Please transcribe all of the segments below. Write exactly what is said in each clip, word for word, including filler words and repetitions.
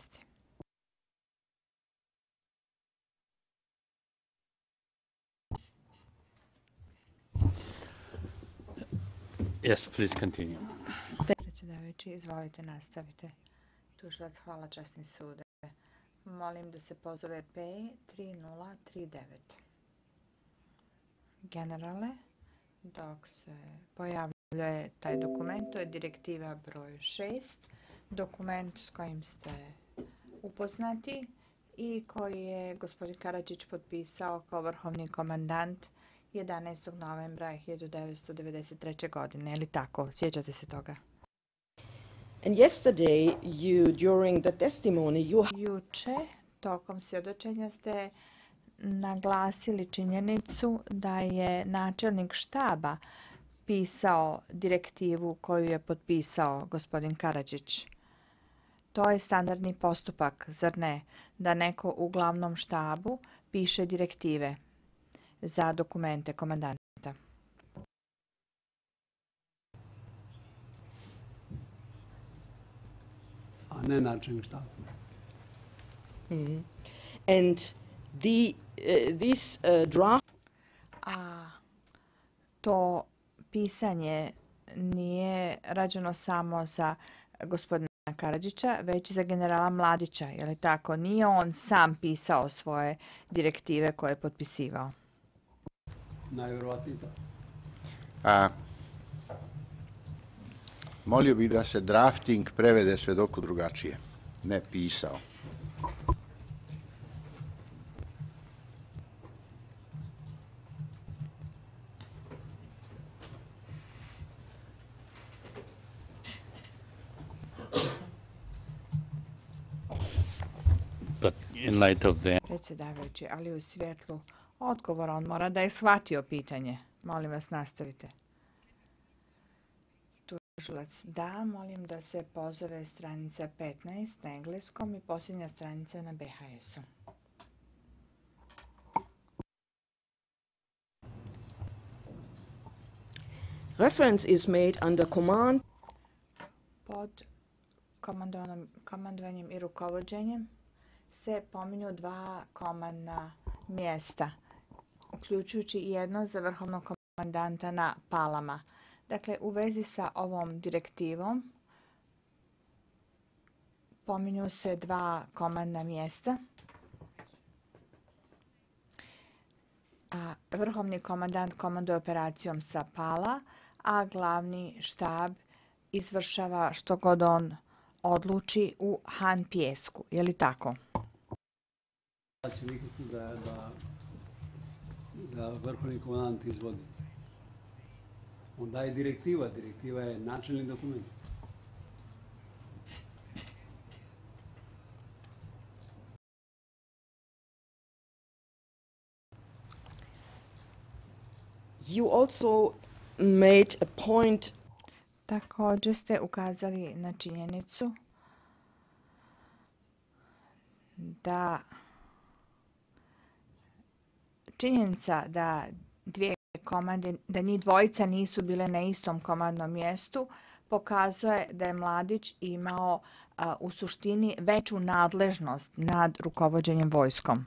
obavijesti. Yes, please continue. Predsjedavajući, izvolite, nastavite. Tužilac, hvala, časni sude. Molim da se pozove P tri nula tri devet. Generale, dok se pojavljuje taj dokument, to je direktiva broj šest, dokument s kojim ste upoznati i koji je gospodin Karadžić potpisao kao vrhovni komandant jedanaestog novembra hiljadu devetsto devedeset treće. godine. Je li tako? Sjećate se toga? And yesterday, you, during the testimony, you... Juče, tokom svjedočenja, ste naglasili činjenicu da je načelnik štaba pisao direktivu koju je potpisao gospodin Karadžić. To je standardni postupak, zar ne, da neko u glavnom štabu piše direktive za dokumente komandanta. A ne načelnik štaba. Mm. And the, uh, this uh, draft... A to pisanje nije rađeno samo za gospodina Karadžića, već i za generala Mladića. Je li tako? Nije on sam pisao svoje direktive koje je potpisivao. Najvjerovatnije tako. A, molio bih da se drafting prevede svedoku drugačije. Ne pisao. But in light of the... Predsjedavajući, ali u svjetlu odgovora on mora da je shvatio pitanje. Molim vas, nastavite. Tužilac, da, molim da se pozove stranica petnaest na engleskom i posljednja stranica na B H S-u. Reference is made under command. Pod komandovanjem i rukovođenjem se pominju dva komandna mjesta, uključujući jedno za vrhovnog komandanta na Palama. Dakle, u vezi sa ovom direktivom pominju se dva komandna mjesta, a vrhovni komandant komanduje operacijom sa Pala, a glavni štab izvršava što god on odluči u Han Pijesku. Je li tako? Znači nikako da, da, da vrhovni komandant izvodi. On daje direktiva. Direktiva je načelni dokument. You also made a point. Također ste ukazali na činjenicu da činjenica da dvije komande, da njih dvojica nisu bile na istom komandnom mjestu, pokazuje da je Mladić imao a, u suštini veću nadležnost nad rukovođenjem vojskom.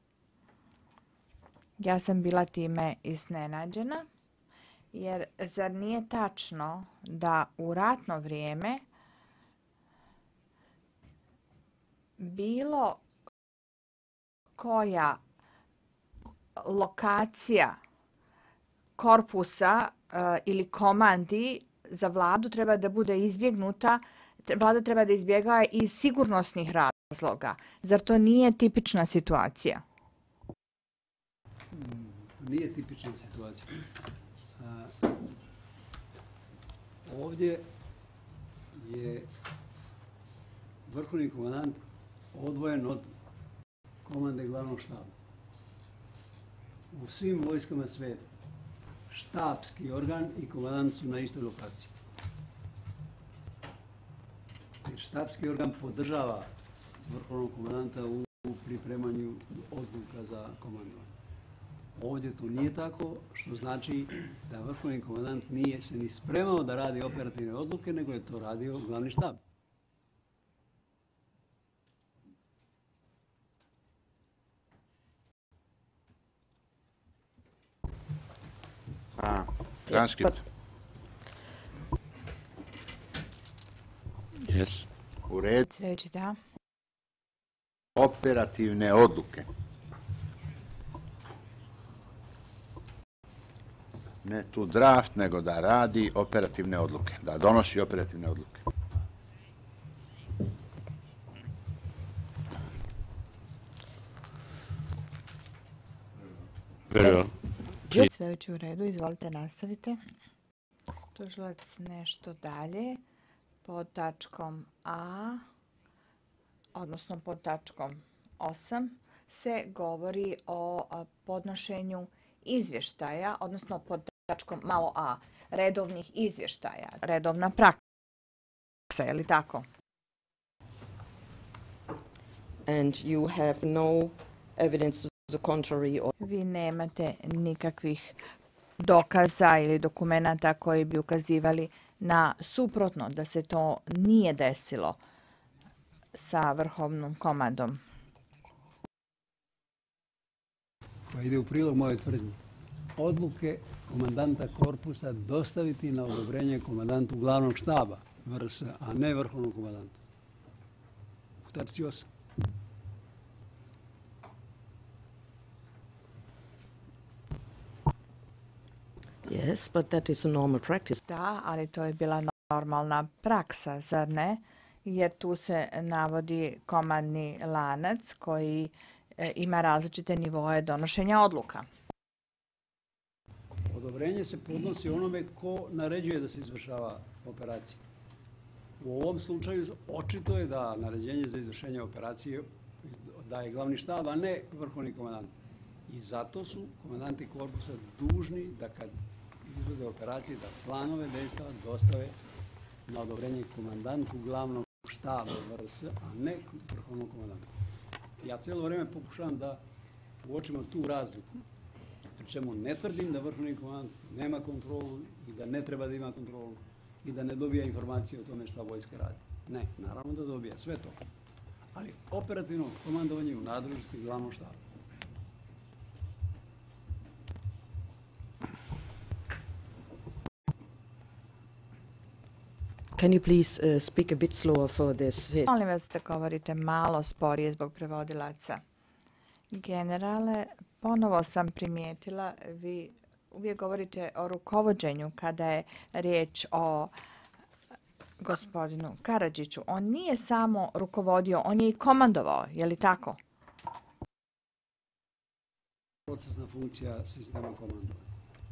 Ja sam bila time iznenađena, jer zar nije tačno da u ratno vrijeme bilo koja lokacija korpusa uh, ili komandi za vladu treba da bude izbjegnuta, vlada treba da izbjegava iz sigurnosnih razloga. Zar to nije tipična situacija? Nije tipična situacija. A, ovdje je vrhovni komandant odvojen od komande glavnog štaba. U svim vojskama svijeta štabski organ i komandant su na istoj lokaciji. Štabski organ podržava vrhovnog komandanta u pripremanju odluka za komandovanje. Ovdje to nije tako, što znači da vrhovni komandant nije se ni spremao da radi operativne odluke, nego je to radio glavni štab. A, transkript. But Yes. U redu. Predsjedajući, da. Operativne odluke. Ne tu draft, nego da radi operativne odluke. Da donosi operativne odluke. Very well. Predsjedajući, u redu, izvolite, nastavite. Tužilac nešto dalje. Pod tačkom A, odnosno pod tačkom osam, se govori o a, podnošenju izvještaja, odnosno pod tačkom malo a, redovnih izvještaja, redovna praksa, je li tako? and you have no evidence to the contrary or Vi nemate nikakvih dokaza ili dokumenata koji bi ukazivali na suprotno, da se to nije desilo sa vrhovnom komandom. koja ide u prilog moje tvrdnje. Odluke komandanta korpusa dostaviti na odobrenje komandantu glavnog štaba V R S, a ne vrhovnom komandantu. U tačci osam. yes, but that is a normal practice. Da, ali to je bila normalna praksa, zar ne? Jer tu se navodi komandni lanac koji e, ima različite nivoe donošenja odluka. Odobrenje se podnosi onome ko naređuje da se izvršava operacija. U ovom slučaju očito je da naređenje za izvršenje operacije daje glavni štab, a ne vrhovni komandant. I zato su komandanti korpusa dužni da kad izvode operacije, da planove dejstva dostave na odobrenje komandantu glavnog štaba V R S, a ne vrhovnom komandantu. Ja cijelo vrijeme pokušavam da uočimo tu razliku, pri čemu ne tvrdim da vrhovni komandant nema kontrolu i da ne treba da ima kontrolu i da ne dobija informacije o tome šta vojska radi. Ne, naravno da dobija sve to. Ali operativno komandovanje je u nadležnosti glavnog štaba. Can you please uh, speak a bit slower for this? Molim vas da govorite malo sporije zbog prevodilaca. Generale, ponovo sam primijetila, vi uvijek govorite o rukovođenju kada je riječ o gospodinu Karadžiću. On nije samo rukovodio, on je i komandovao, je li tako? Procesna funkcija sistema komandovanja.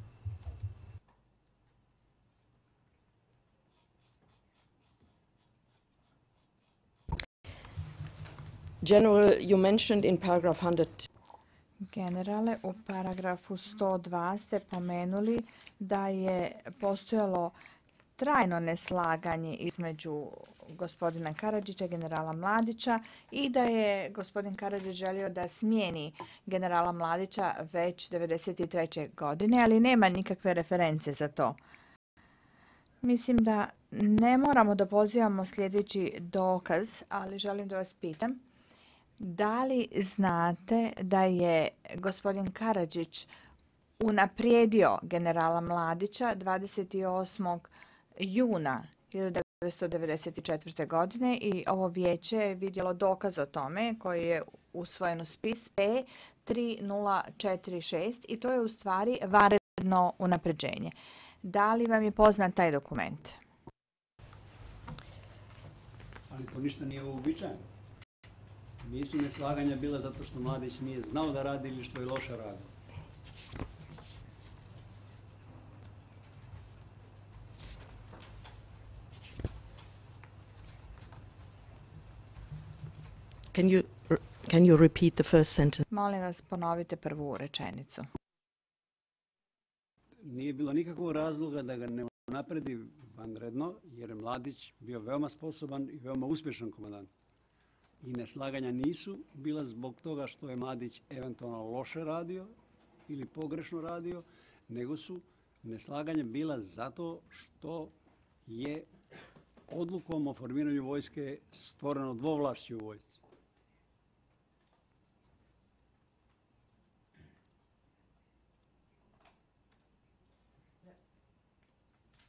General, you mentioned in paragraph one hundred. Generale, u paragrafu sto dva ste pomenuli da je postojalo trajno neslaganje između gospodina Karadžića i generala Mladića i da je gospodin Karadžić želio da smijeni generala Mladića već devedeset treće. godine, ali nema nikakve reference za to. Mislim da ne moramo da pozivamo sljedeći dokaz, ali želim da vas pitam. Da li znate da je gospodin Karadžić unaprijedio generala Mladića dvadeset osmog juna hiljadu devetsto devedeset četvrte. godine i ovo vijeće je vidjelo dokaz o tome koji je usvojen u spis P tri nula četiri šest i to je u stvari vanredno unapređenje. Da li vam je poznat taj dokument? Ali to ništa nije uobičajeno. Nisu neslaganja bila zato što Mladić nije znao da radi ili što je loše radio. Can you can you repeat the first sentence? Molim vas, ponovite prvu rečenicu. Nije bilo nikakvog razloga da ga ne unapredi vanredno, jer je Mladić bio veoma sposoban i veoma uspješan komandant. I neslaganja nisu bila zbog toga što je Mladić eventualno loše radio ili pogrešno radio, nego su neslaganja bila zato što je odlukom o formiranju vojske stvoreno dvovlašće u vojsci.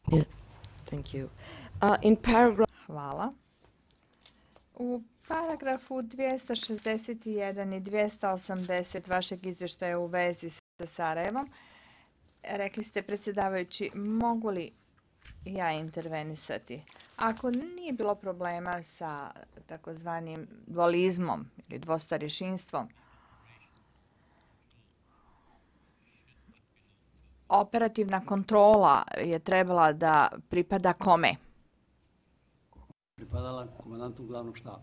Yeah. Thank you. Uh, in paragraph Hvala. U paragrafu dvjesto šezdeset jedan i dvjesto osamdeset vašeg izvještaja u vezi sa Sarajevom, rekli ste, predsjedavajući, mogu li ja intervenisati? Ako nije bilo problema sa takozvanim dualizmom ili dvostarješinstvom, operativna kontrola je trebala da pripada kome? Pripadala komandantu glavnog štaba.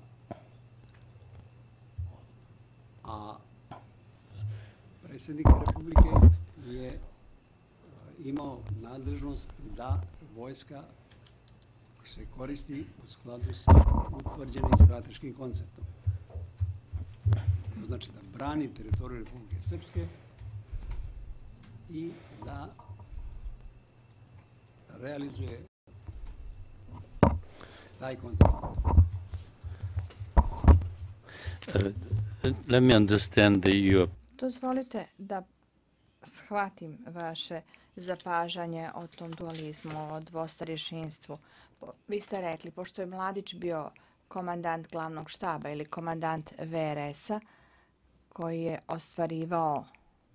A predsjednik Republike je imao nadležnost da vojska se koristi u skladu sa utvrđenim strateškim konceptom. To znači da brani teritoriju Republike Srpske i da realizuje taj koncept. Uh, let me understand the you. Dozvolite da shvatim vaše zapažanje o tom dualizmu, o dvostarješinstvu. Vi ste rekli, pošto je Mladić bio komandant glavnog štaba ili komandant V R S-a koji je ostvarivao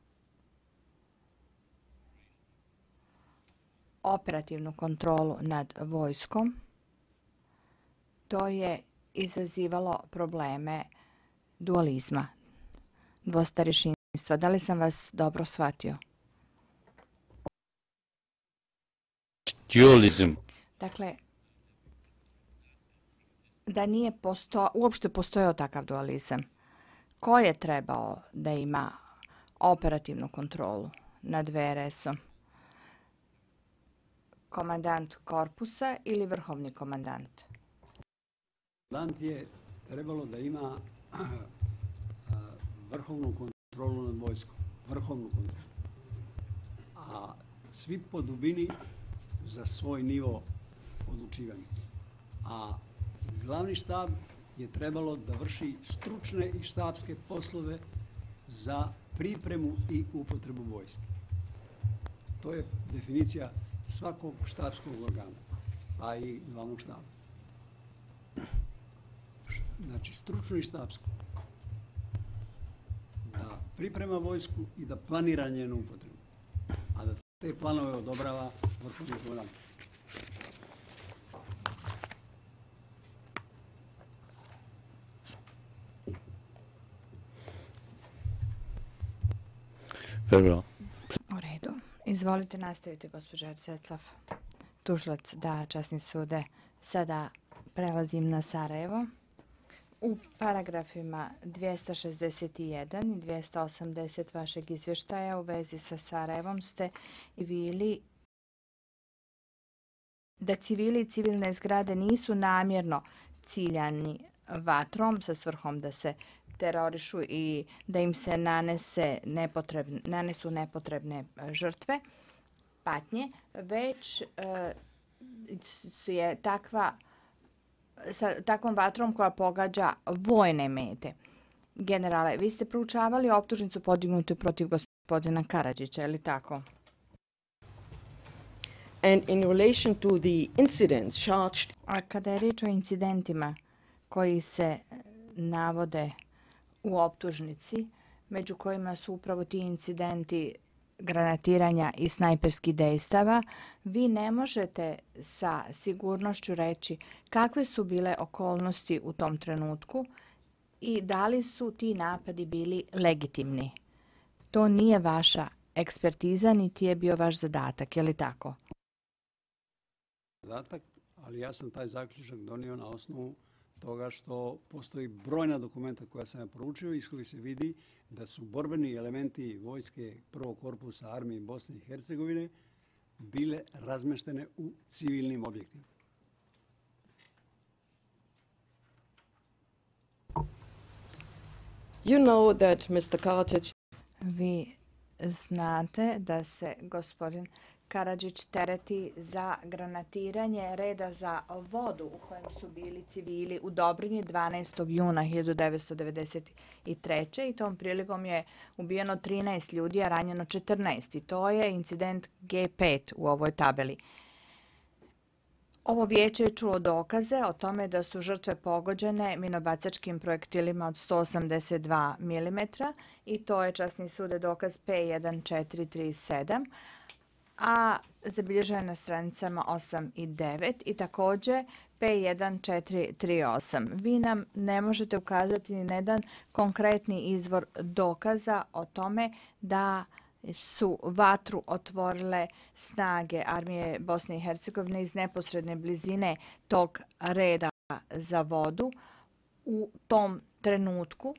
operativnu kontrolu nad vojskom, to je izazivalo probleme dualizma, dvostarješinstva. Da li sam vas dobro shvatio? Dualism. Dakle, da nije posto, uopšte postojao takav dualizam. Ko je trebao da ima operativnu kontrolu nad V R S-om? Komandant korpusa ili vrhovni komandant? Komandant je trebalo da ima vrhovnu kontrolu nad vojskom. Vrhovnu kontrolu. A svi po dubini za svoj nivo odlučivanja. A glavni štab je trebalo da vrši stručne i štabske poslove za pripremu i upotrebu vojske. To je definicija svakog štabskog organa, pa i glavnog štaba. Znači, stručno i štabsko. Da priprema vojsku i da planira njenu upotrebu. A da te planove odobrava vrhovni komandant. Very well. U redu. Izvolite nastaviti, gospođa Erceclaf. Tužilac, da, časni sude. Sada prelazim na Sarajevo. U paragrafima dvjesto šezdeset jedan i dvjesto osamdeset vašeg izvještaja u vezi sa Sarajevom ste bili da civili i civilne zgrade nisu namjerno ciljani vatrom sa svrhom da se terorišu i da im se nanese nepotrebne, nanesu nepotrebne žrtve, patnje, već e, je takva sa takvom vatrom koja pogađa vojne mete. Generale, vi ste proučavali optužnicu podignutu protiv gospodina Karadžića, je li tako? and in relation to the incidents charged. A kada je riječ o incidentima koji se navode u optužnici, među kojima su upravo ti incidenti granatiranja i snajperskih dejstava, vi ne možete sa sigurnošću reći kakve su bile okolnosti u tom trenutku i da li su ti napadi bili legitimni. To nije vaša ekspertiza, niti je bio vaš zadatak, je li tako? Zadatak, ali ja sam taj zaključak donio na osnovu toga što postoji brojna dokumenta koja sam ja proučio iz kojih se vidi da su borbeni elementi vojske prvog korpusa armije Bosne i Hercegovine bile razmeštene u civilnim objektima. You know that mister Karadzic. Vi znate da se gospodin Karadžić tereti za granatiranje reda za vodu u kojem su bili civili u Dobrinji dvanaestog juna hiljadu devetsto devedeset treće. i tom prilikom je ubijeno trinaest ljudi, a ranjeno četrnaest. I to je incident G pet u ovoj tabeli. Ovo vijeće je čulo dokaze o tome da su žrtve pogođene minobacačkim projektilima od sto osamdeset dva milimetra i to je časni sude dokaz P jedan četiri tri sedam, a zabilježeno je na stranicama osam i devet i također P jedan četiri tri osam. Vi nam ne možete ukazati ni na jedan konkretni izvor dokaza o tome da su vatru otvorile snage armije Bosne i Hercegovine iz neposredne blizine tog reda za vodu u tom trenutku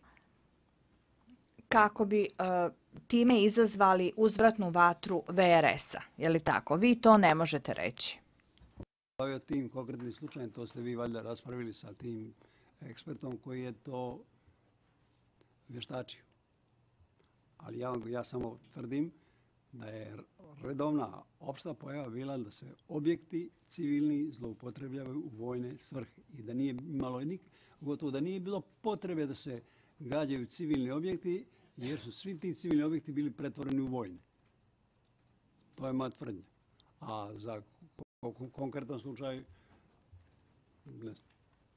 kako bi uh, time izazvali uzvratnu vatru V R S-a. Je li tako? Vi to ne možete reći. Bavio tim konkretnim slučajem, to ste vi valjda raspravili sa tim ekspertom koji je to vještačio. Ali ja, ja samo tvrdim da je redovna opšta pojava bila da se objekti civilni zloupotrebljavaju u vojne svrhe i da nije imalo nik, gotovo da nije bilo potrebe da se gađaju civilni objekti jer su svi ti civilni objekti bili pretvoreni u vojne. To je moja tvrdnja. A za konkretan slučaj ne znam.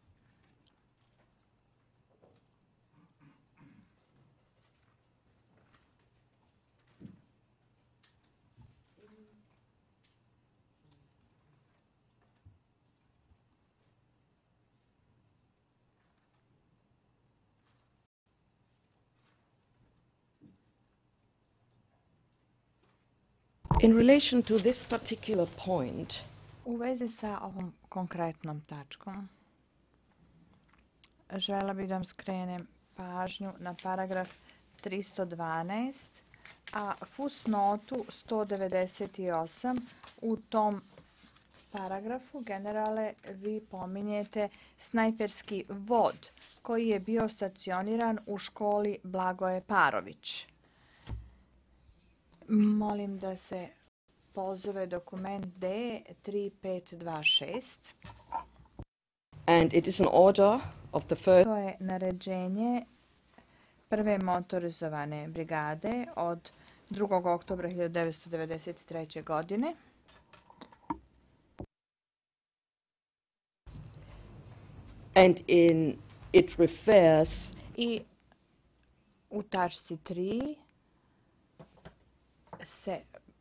In relation to this particular point, U vezi sa ovom konkretnom tačkom, žela bih da vam skrenem pažnju na paragraf tristo dvanaest, a fusnotu sto devedeset osam. U tom paragrafu, generale, vi pominjete snajperski vod koji je bio stacioniran u školi Blagoje Parović. Molim da se pozove dokument D tri pet dva šest. and it is an order of the first To je naređenje prve motorizovane brigade od drugog oktobra hiljadu devetsto devedeset treće. godine. and in it refers I u tačci tri se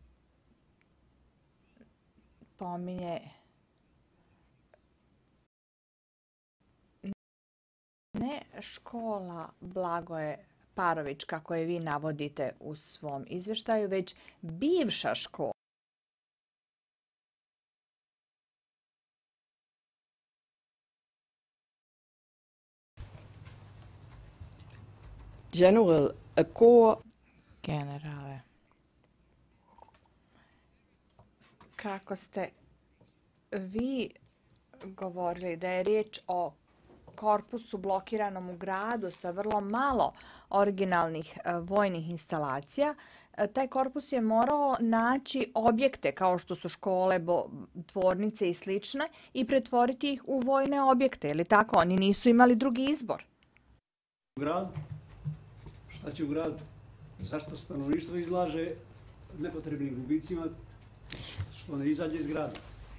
pominje ne škola Blagoje Parović, kako je vi navodite u svom izvještaju, već bivša škola. general a corps Generale, kako ste vi govorili da je riječ o korpusu blokiranom u gradu sa vrlo malo originalnih e, vojnih instalacija, e, taj korpus je morao naći objekte kao što su škole, bo, tvornice i slične i pretvoriti ih u vojne objekte. Ili tako? Oni nisu imali drugi izbor. U gradu? Šta će u gradu? Zašto stanovništvo izlaže nepotrebnim gubicima što ne izađe iz grada?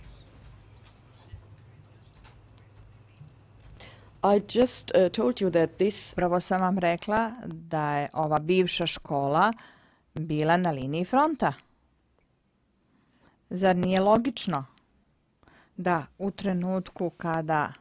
I just uh, told you that this Prvo sam vam rekla da je ova bivša škola bila na liniji fronta. Zar nije logično da u trenutku kada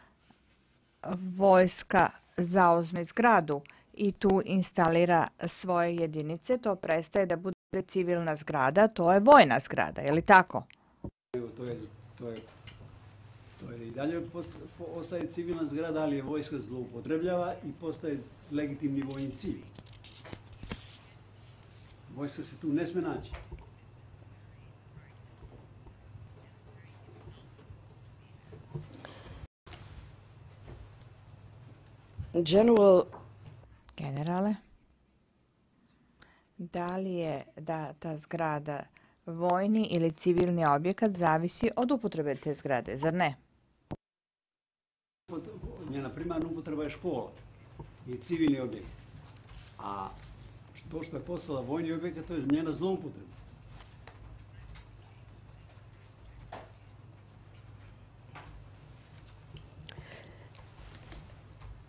vojska zauzme zgradu i tu instalira svoje jedinice, to prestaje da bude civilna zgrada, to je vojna zgrada, je li tako? Evo, to je, to je, to je i dalje post, po, ostaje civilna zgrada, ali je vojska zloupotrebljava i postaje legitimni vojni cilj. Vojska se tu ne sme naći. general Generale, da li je da ta zgrada vojni ili civilni objekat zavisi od upotrebe te zgrade, zar ne? Njena primarna upotreba je škola i civilni objekt. A to što je postala vojni objekt, to je njena zloupotreba.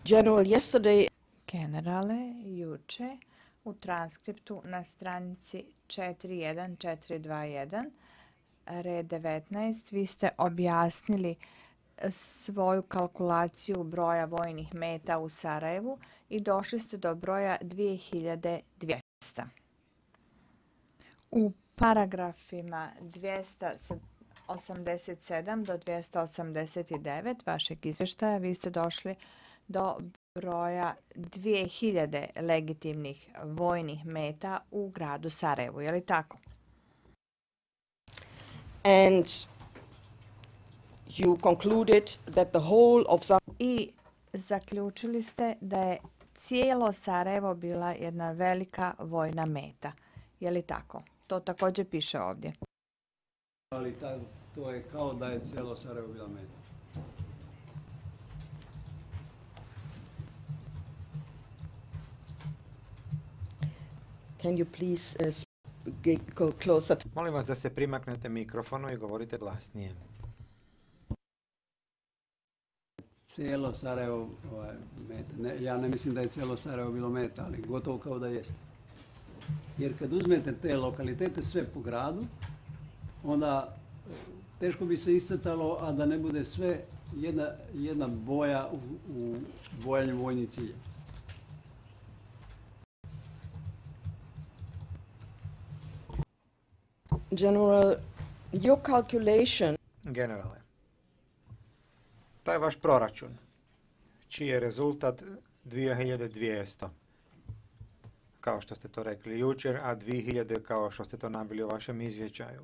General, yesterday Generale, juče u transkriptu na stranici četiri jedan četiri dva jedan, red devetnaest, vi ste objasnili svoju kalkulaciju broja vojnih meta u Sarajevu i došli ste do broja dvije hiljade dvjesto. U paragrafima dvjesto osamdeset sedam do dvjesto osamdeset devet vašeg izvještaja vi ste došli do broja dvije hiljade legitimnih vojnih meta u gradu Sarajevu, je li tako? and you concluded that the whole of Sarajevo I zaključili ste da je cijelo Sarajevo bila jedna velika vojna meta, je li tako? To također piše ovdje. Ali ta, to je kao da je cijelo Sarajevo bila meta. Can you please uh, g- go closer? To Molim vas da se primaknete mikrofonu i govorite glasnije. Cijelo Sarajevo ovaj, meta. Ne, ja ne mislim da je cijelo Sarajevo bilo meta, ali gotovo kao da jest. Jer kad uzmete te lokalitete sve po gradu, onda e, teško bi se iscrtalo, a da ne bude sve jedna, jedna boja u, u bojanju vojnih cilja. General, your calculation Generale, taj vaš proračun, čiji je rezultat dvije hiljade dvjesto, kao što ste to rekli jučer, a dvije hiljade kao što ste to naveli u vašem izvješćaju.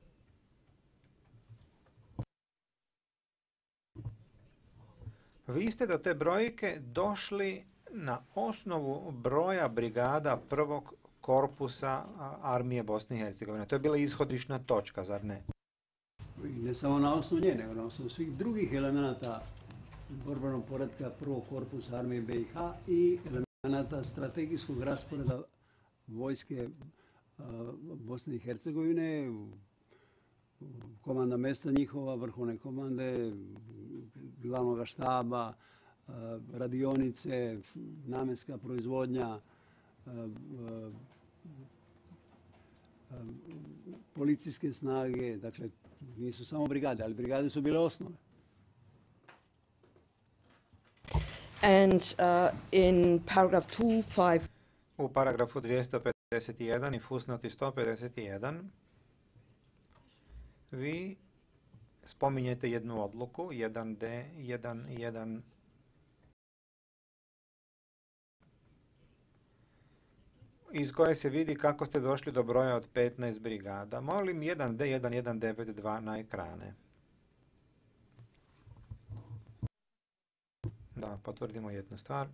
Vi ste do te brojke došli na osnovu broja brigada prvog korpusa armije Bosne i Hercegovine. To je bila ishodišna točka, zar ne? I ne samo na osnovu nje, nego na osnovu svih drugih elemenata borbenog poretka prvog korpusa armije B i H i elemenata strategijskog rasporeda vojske a, Bosne i Hercegovine, komanda mesta njihova, vrhovne komande, glavnog štaba, a, radionice, namenska proizvodnja, a, a, a, policijske snage, dakle nisu samo brigade, ali brigade su bile osnove. and uh, in paragraph two five U paragrafu dvjesto pedeset jedan i fusnoti sto pedeset jedan vi spominjete jednu odluku jedan D jedan jedan iz koje se vidi kako ste došli do broja od petnaest brigada. Molim jedan D jedan jedan devet dva na ekrane. Da potvrdimo jednu stvar.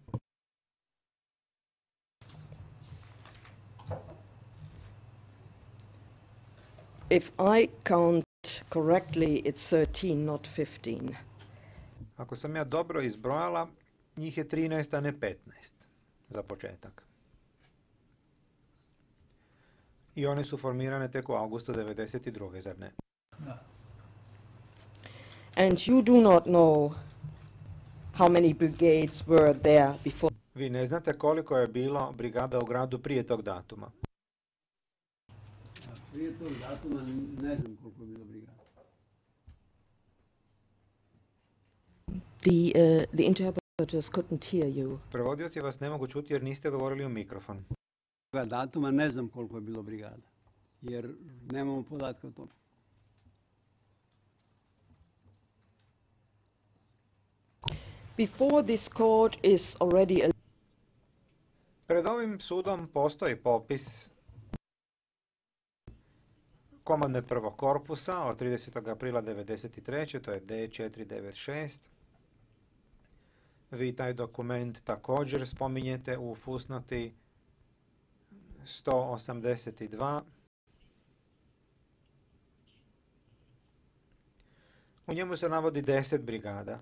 If I count correctly, it's thirteen, not fifteen. Ako sam ja dobro izbrojala, njih je trinaest, a ne petnaest za početak. I one su formirane tek u avgustu devedeset druge, zar ne? Da. And you do not know how many brigades were there before. Vi ne znate koliko je bilo brigada u gradu prije tog datuma. A prije tog datuma ne znam koliko je bilo brigada. The, uh, the interpreters couldn't hear you. Prevodioci vas ne mogu čuti jer niste govorili u mikrofon. Toga datuma ne znam koliko je bilo brigada, jer nemamo podatka o tome. Before this court is already a Pred ovim sudom postoji popis komande prvog korpusa od tridesetog aprila devedeset treće. To je D četiri devet šest. Vi taj dokument također spominjete u fusnoti sto osamdeset dva. U njemu se navodi deset brigada.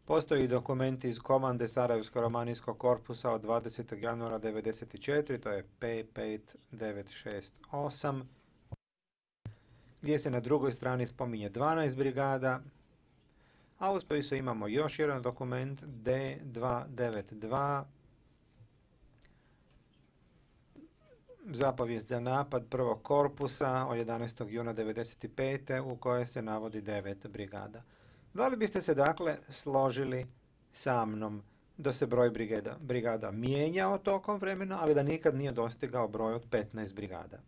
Postoji dokument iz komande Sarajevsko-romanijskog korpusa od dvadesetog januara devedeset četiri, to je P pet devet šest osam, gdje se na drugoj strani spominje dvanaest brigada, a uz popisu imamo još jedan dokument D dva devet dva, zapovijest za napad prvog korpusa od jedanaestog juna devedeset pete u kojoj se navodi devet brigada. Da li biste se dakle složili sa mnom da se broj brigada, brigada mijenjao tokom vremena, ali da nikad nije dostigao broj od petnaest brigada?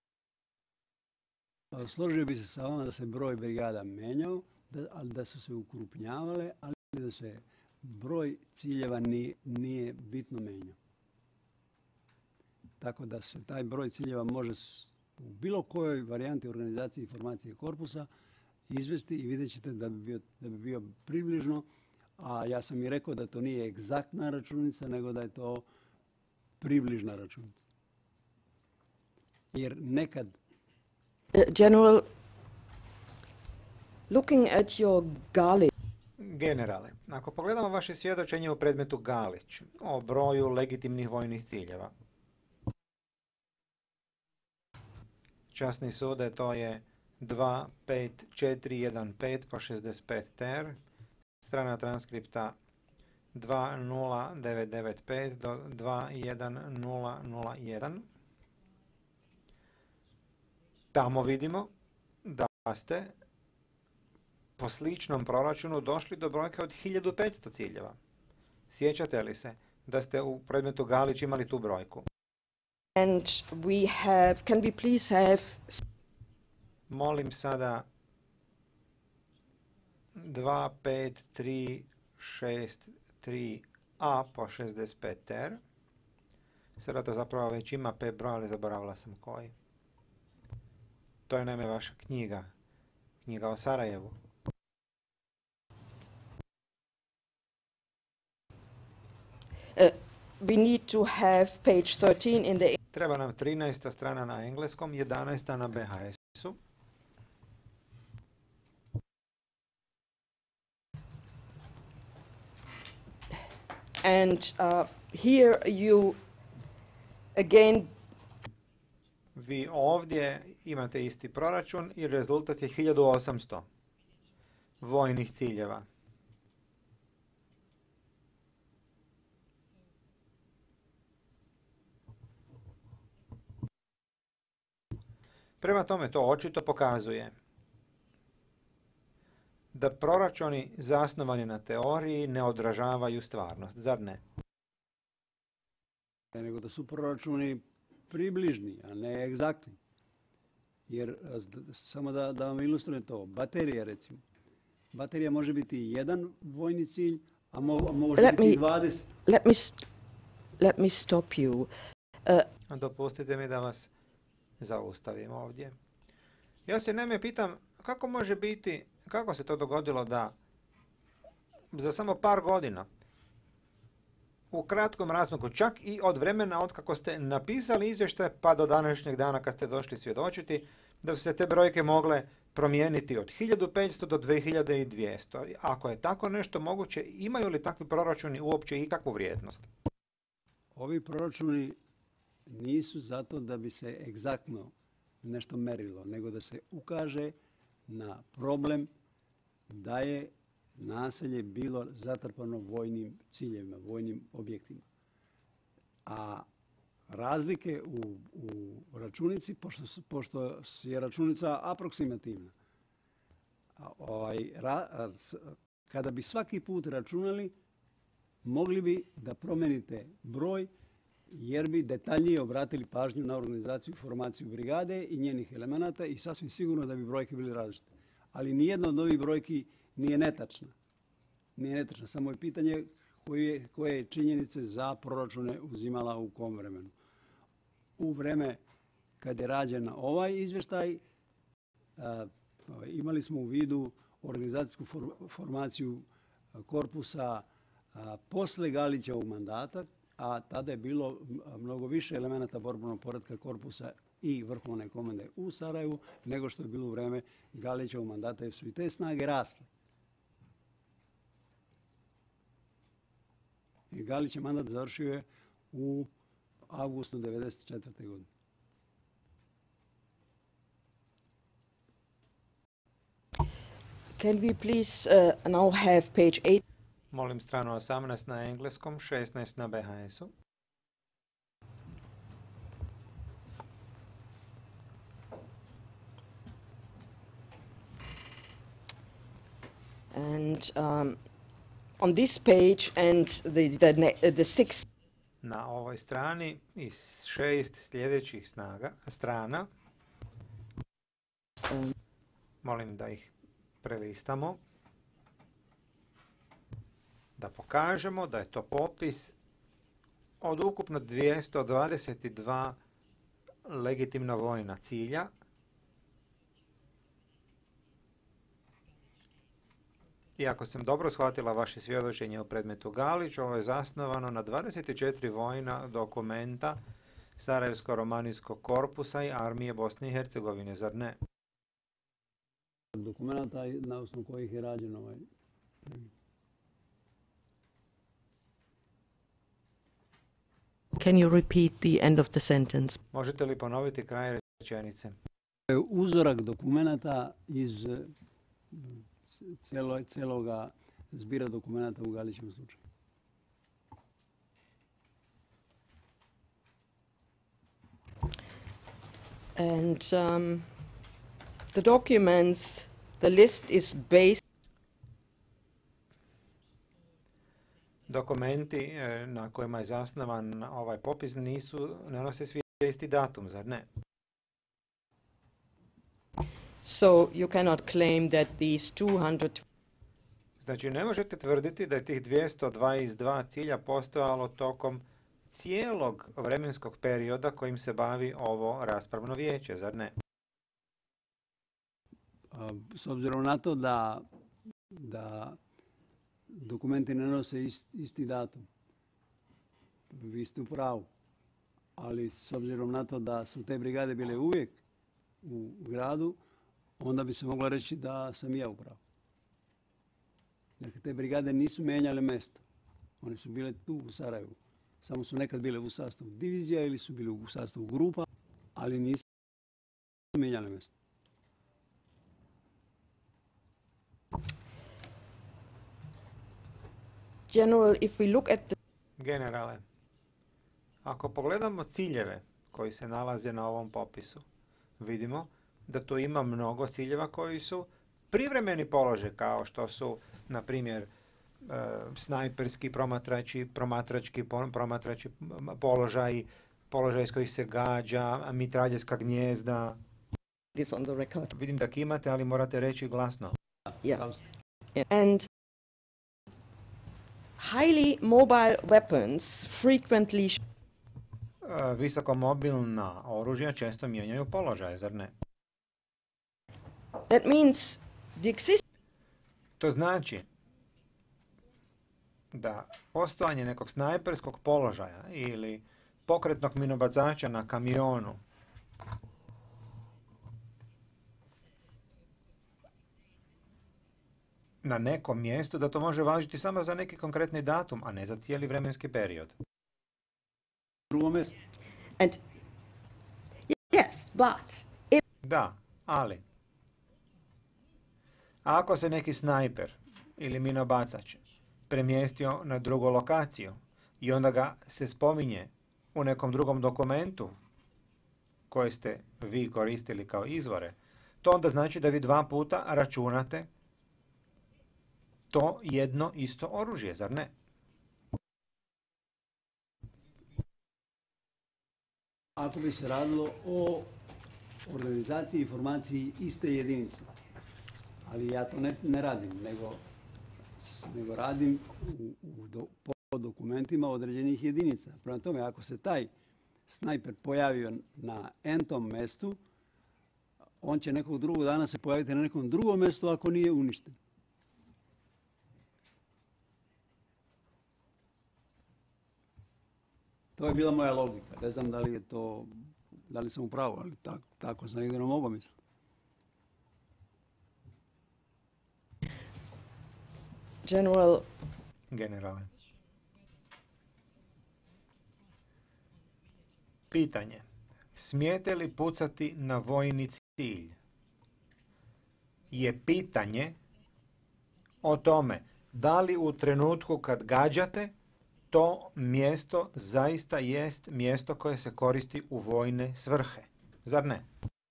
Složio bi se sa vama da se broj brigada menjao, da, ali da su se ukrupnjavale, ali da se broj ciljeva nije, nije bitno menjao. Tako da se taj broj ciljeva može u bilo kojoj varijanti organizacije informacije korpusa izvesti i vidjet ćete da bi bio, da bi bio približno, a ja sam i rekao da to nije egzaktna računica, nego da je to približna računica. Jer nekad... Uh, General, looking at your Galić. Generale, ako pogledamo vaše svjedočenje u predmetu Galić o broju legitimnih vojnih ciljeva, časni sude, to je dva pet četiri jedan pet po šezdeset pet ter, strana transkripta dva nula devet devet pet do dva jedan nula nula jedan. Tamo vidimo da ste po sličnom proračunu došli do brojke od hiljadu petsto ciljeva. Sjećate li se da ste u predmetu Galić imali tu brojku? And we have, can we please have... Molim sada dva pet tri šest tri a po šezdeset pet ter. Sada to zapravo već ima pet broj, ali zaboravila sam koji. To je naime vaša knjiga. Knjiga o Sarajevu. Uh, we need to have page thirteen in the... Treba nam trinaesta strana na engleskom, jedanaesta na be ha esu. And uh, here you again... Vi ovdje imate isti proračun i rezultat je hiljadu osamsto vojnih ciljeva. Prema tome to očito pokazuje da proračuni zasnovani na teoriji ne odražavaju stvarnost, zar ne? Nego da su proračuni približni, a ne egzaktni. Jer, samo da, da vam ilustrujem to, baterija recimo. Baterija može biti jedan vojni cilj, a mo, može Let biti me- dvadeset. Let me, st- let me stop you. Uh, Dopustite mi da vas zaustavim ovdje. Ja se naime pitam kako može biti, kako se to dogodilo da za samo par godina u kratkom razmaku, čak i od vremena od kako ste napisali izvještaj pa do današnjeg dana kad ste došli svjedočiti, da su se te brojke mogle promijeniti od hiljadu petsto do dvije hiljade dvjesto. Ako je tako nešto moguće, imaju li takvi proračuni uopće ikakvu vrijednost? Ovi proračuni nisu zato da bi se egzaktno nešto merilo, nego da se ukaže na problem da je naselje bilo zatrpano vojnim ciljevima, vojnim objektima. A razlike u, u računici, pošto, su- pošto je računica aproksimativna, a, ovaj, ra, a, s- kada bi svaki put računali, mogli bi da promenite broj, jer bi detaljnije obratili pažnju na organizaciju i formaciju brigade i njenih elemenata i sasvim sigurno da bi brojke bili različite. Ali nijedna od ovih brojki nije netačna. Nije netačna, samo je pitanje koje, koje činjenice za proračune uzimala u kom vremenu. U vreme kad je rađen ovaj izvještaj, a, imali smo u vidu organizacijsku for- formaciju a, korpusa a, posle Galićevog mandata, a tada je bilo m, mnogo više elemenata borbenog poretka korpusa i vrhovne komande u Sarajevu nego što je bilo u vreme Galićevog mandata, jer su i te snage rasle. I Galić je mandat završio je u avgustu devedeset četvrte. godine. Can we please uh, now have page eight? Molim stranu osamnaest na engleskom, šesnaest na B H S-u. And um, on this page and the, the, ne- uh, the sixth Na ovoj strani i šest sljedećih snaga, strana, um, molim da ih prelistamo, da pokažemo da je to popis od ukupno dvjesto dvadeset dva legitimna vojna cilja. I ako sam dobro shvatila vaše svjedočenje o predmetu Galić, ovo je zasnovano na dvadeset četiri vojna dokumenta Sarajevsko-romanijskog korpusa i armije Bosne i Hercegovine, zar ne? Dokumenta na osnovu kojih je rađen ovaj predmet. Can you repeat the end of the sentence? Možete li ponoviti kraj rečenice? Uzorak dokumenta iz cijelo, cijeloga zbira dokumenta u Galićevom slučaju. And um, the documents, the list is based Dokumenti e, na kojima je zasnovan ovaj popis nisu, ne nose svi isti datum, zar ne? so you cannot claim that these two hundred Znači, ne možete tvrditi da je tih dvjesto dvadeset dva cilja postojalo tokom cijelog vremenskog perioda kojim se bavi ovo raspravno vijeće, zar ne? A, S obzirom na to da, da dokumenti ne nose ist, isti datum, vi ste u pravu. Ali s obzirom na to da su te brigade bile uvijek u gradu, onda bi se moglo reći da sam i ja u pravu. Dakle, te brigade nisu menjale mjesto. One su bile tu u Sarajevu. Samo su nekad bile u sastavu divizija ili su bile u sastavu grupa, ali nisu menjale mjesto. general, if we look at the Generale, ako pogledamo ciljeve koji se nalaze na ovom popisu, vidimo da tu ima mnogo ciljeva koji su privremeni položaj, kao što su, na primjer, e, snajperski promatrači, promatrački po- promatrači položaj, položaj s kojih se gađa, mitraljezka gnijezda. this on the record. Vidim da kimate, ali morate reći glasno. Yeah. Prav ste. And highly mobile weapons frequently sh- E, visokomobilna oružja često mijenjaju položaje, zar ne? that means the exist To znači da postojanje nekog snajperskog položaja ili pokretnog minobacača na kamionu na nekom mjestu, da to može važiti samo za neki konkretni datum, a ne za cijeli vremenski period. Drugo mjesto. and yes, but if Da, ali ako se neki snajper ili minobacač premjestio na drugu lokaciju i onda ga se spominje u nekom drugom dokumentu koji ste vi koristili kao izvore, to onda znači da vi dva puta računate to jedno isto oružje, zar ne? Ako bi se radilo o organizaciji i informaciji iste jedinice. Ali ja to ne, ne radim, nego, nego radim u, u do, po dokumentima određenih jedinica. Prema tome, ako se taj snajper pojavio na entom mjestu, on će nekog drugog dana se pojaviti na nekom drugom mjestu ako nije uništen. To je bila moja logika. Ne znam da li je to, da li sam u pravu, ali tako, tako sam jedino mogao misliti. general Generale. Pitanje. Smijete li pucati na vojni cilj? Je pitanje o tome da li u trenutku kad gađate to mjesto zaista jest mjesto koje se koristi u vojne svrhe. Zar ne?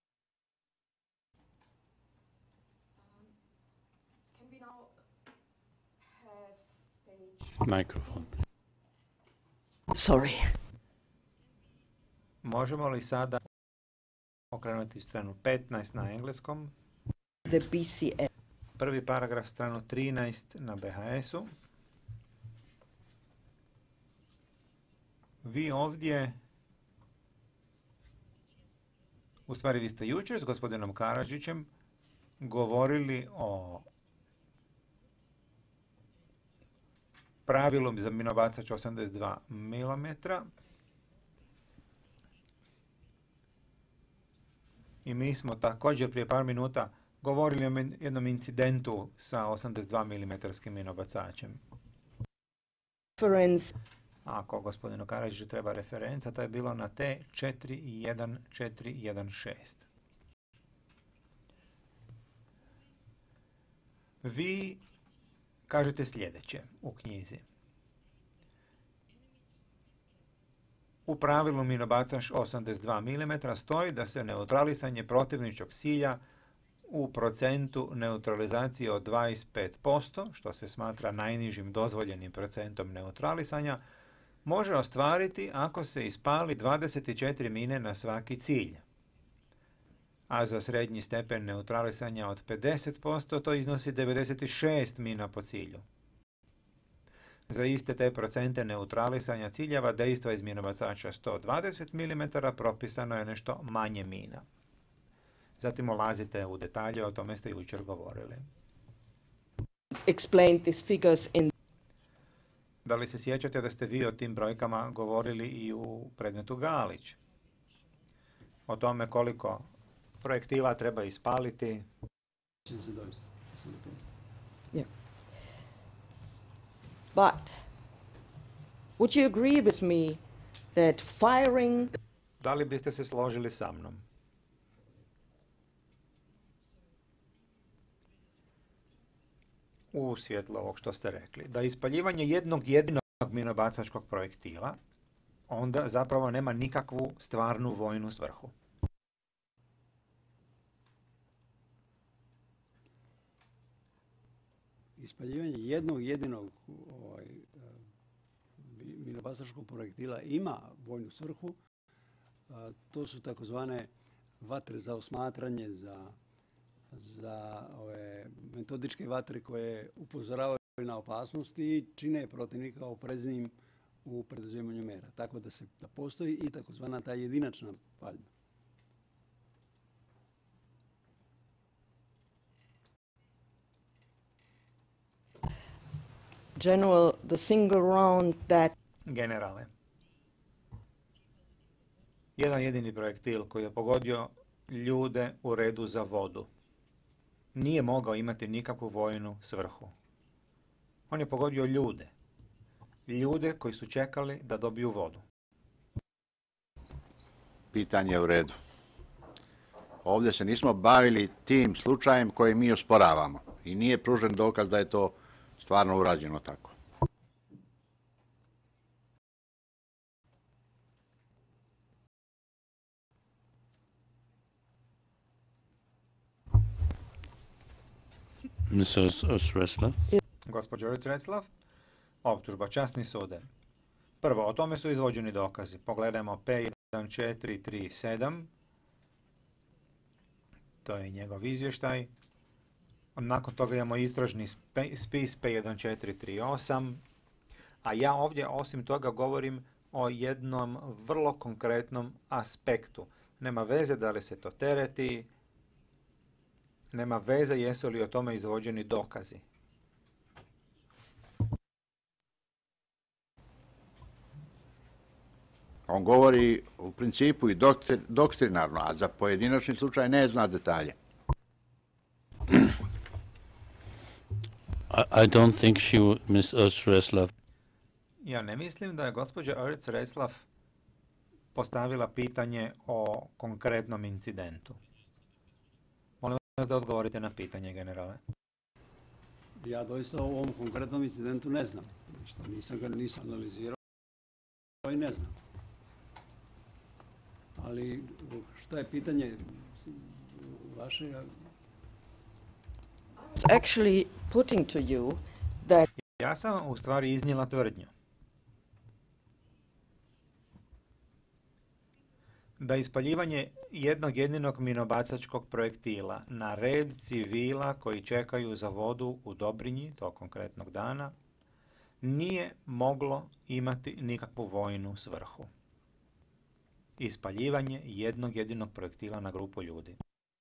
Microphone. Sorry. Možemo li sada okrenuti stranu petnaest na engleskom? The B C S. Prvi paragraf, stranu trinaest na B H S-u. Vi ovdje, u stvari vi ste jučer s gospodinom Karadžićem govorili o pravilu za minobacač osamdeset dva milimetra i mi smo također prije par minuta govorili o jednom incidentu sa osamdeset dva milimetrskim minobacačem. Reference. Ako gospodinu Karadžiću treba referenca, to je bilo na T četiri jedan četiri jedan šest. Vi kažete sljedeće u knjizi. U pravilu minobacač osamdeset dva milimetra stoji da se neutralisanje protivničkog cilja u procentu neutralizacije od dvadeset pet posto, što se smatra najnižim dozvoljenim procentom neutralisanja, može ostvariti ako se ispali dvadeset četiri mine na svaki cilj. A za srednji stepen neutralisanja od pedeset posto to iznosi devedeset šest mina po cilju. Za iste te procente neutralisanja ciljeva dejstva iz minobacača sto dvadeset milimetara propisano je nešto manje mina. Zatim ulazite u detalje, o tome ste jučer govorili. Explain these figures in. Da li se sjećate da ste vi o tim brojkama govorili i u predmetu Galić? O tome koliko projektila treba ispaliti. Yeah. But would you agree with me that firing. Da li biste se složili sa mnom? U svjetlu ovog što ste rekli, da ispaljivanje jednog jedinog minobacačkog projektila onda zapravo nema nikakvu stvarnu vojnu svrhu. Ispaljivanje jednog jedinog ovaj, minobacačkog projektila ima vojnu svrhu. A, to su takozvane vatre za osmatranje, za za ove metodičke vatre koje upozoravaju na opasnosti i čine protivnika opreznijim u preduzimanju mera. Tako da se da postoji i takozvana ta jedinačna paljba. General, the single round that. Generale. Jedan jedini projektil koji je pogodio ljude u redu za vodu nije mogao imati nikakvu vojnu svrhu. On je pogodio ljude. Ljude koji su čekali da dobiju vodu. Pitanje je u redu. Ovdje se nismo bavili tim slučajem koji mi osporavamo. I nije pružen dokaz da je to stvarno urađeno tako. Mister Osreslav. Gospođo Osreslav, optužba časni sude. Prvo, o tome su izvođeni dokazi. Pogledajmo P jedan četiri tri sedam. To je njegov izvještaj. Nakon toga imamo istražni spis P jedan četiri tri osam. A ja ovdje osim toga govorim o jednom vrlo konkretnom aspektu. Nema veze da li se to tereti, nema veze jesu li o tome izvođeni dokazi. On govori u principu i doktri, doktrinarno, a za pojedinačni slučaj ne zna detalje. I, I don't think she would, Miss Osreslav. Ja ne mislim da je gospođa Osreslav postavila pitanje o konkretnom incidentu. Molim vas da odgovorite na pitanje, generale. Ja doista o ovom konkretnom incidentu ne znam. Što nisam ga nisam analizirao i ne znam. Ali šta je pitanje vaše? It's actually putting to you that Ja sam u stvari iznijela tvrdnju da ispaljivanje jednog jedinog minobacačkog projektila na red civila koji čekaju za vodu u Dobrinji tog konkretnog dana nije moglo imati nikakvu vojnu svrhu. Ispaljivanje jednog jedinog projektila na grupu ljudi.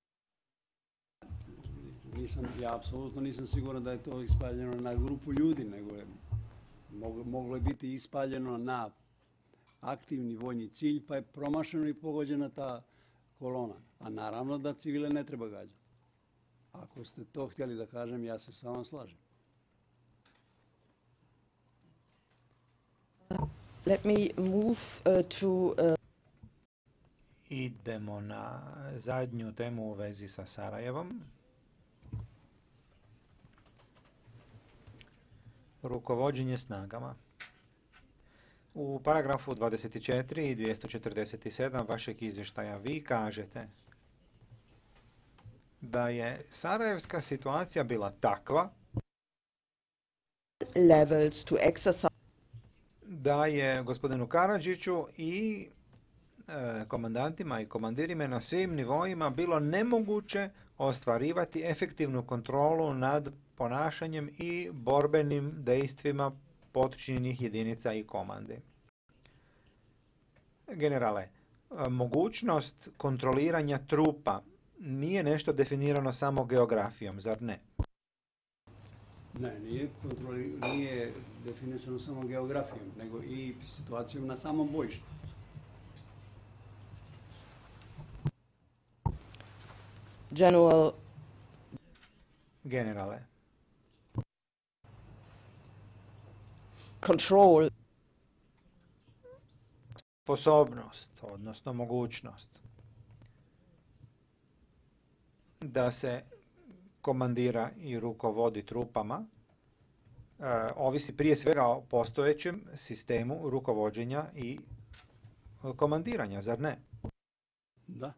Nisam, ja apsolutno nisam siguran da je to ispaljeno na grupu ljudi, nego je moglo, moglo je biti ispaljeno na aktivni vojni cilj, pa je promašeno i pogođena ta kolona. A naravno da civile ne treba gađati. Ako ste to htjeli da kažem, ja se sa vam slažem. let me move uh, to uh, Idemo na zadnju temu u vezi sa Sarajevom. Rukovođenje snagama. U paragrafu dvadeset četiri i dvjesto četrdeset sedam vašeg izvještaja vi kažete da je sarajevska situacija bila takva levels to exercise da je gospodinu Karadžiću i e, komandantima i komandirima na svim nivoima bilo nemoguće ostvarivati efektivnu kontrolu nad ponašanjem i borbenim dejstvima potčinjenih jedinica i komandi. Generale, mogućnost kontroliranja trupa nije nešto definirano samo geografijom, zar ne? Ne, nije, kontroli, nije definisano samo geografijom, nego i situacijom na samom bojištu. general Generale, control sposobnost, odnosno mogućnost da se komandira i rukovodi trupama, e, ovisi prije svega o postojećem sistemu rukovođenja i komandiranja, zar ne? Da.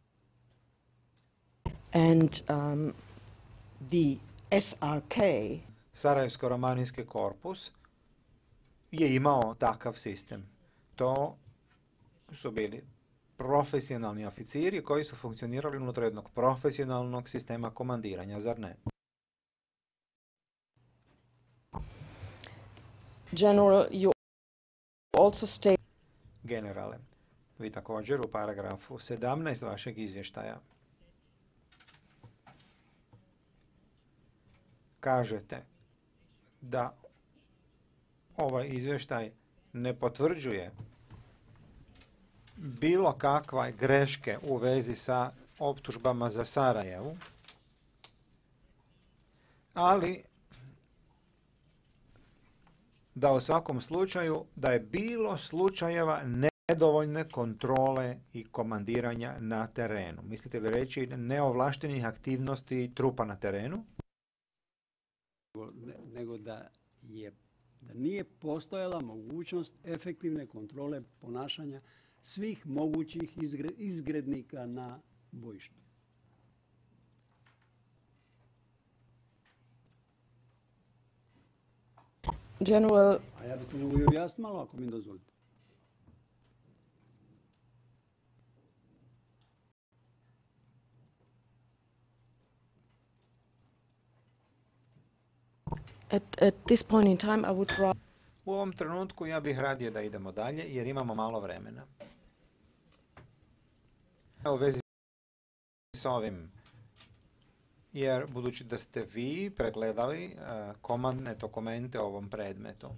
and um, the S R K Sarajevsko-romanijski korpus je imao takav sistem. To su bili profesionalni oficiri koji su funkcionirali unutar jednog profesionalnog sistema komandiranja, zar ne? general you also state Generale, vi također u paragrafu sedamnaest vašeg izvještaja kažete da ovaj izvještaj ne potvrđuje bilo kakve greške u vezi sa optužbama za Sarajevu, ali da u svakom slučaju da je bilo slučajeva nedovoljne kontrole i komandiranja na terenu. Mislite li reći neovlaštenih aktivnosti trupa na terenu? Ne, nego da, je, da nije postojala mogućnost efektivne kontrole ponašanja svih mogućih izgre, izgrednika na bojištu. general A ja bih to mogu i objasniti malo ako mi dozvolite. at, at this point in time I would rather U ovom trenutku ja bih radije da idemo dalje jer imamo malo vremena. U vezi s ovim, jer budući da ste vi pregledali uh, komandne dokumente o ovom predmetu,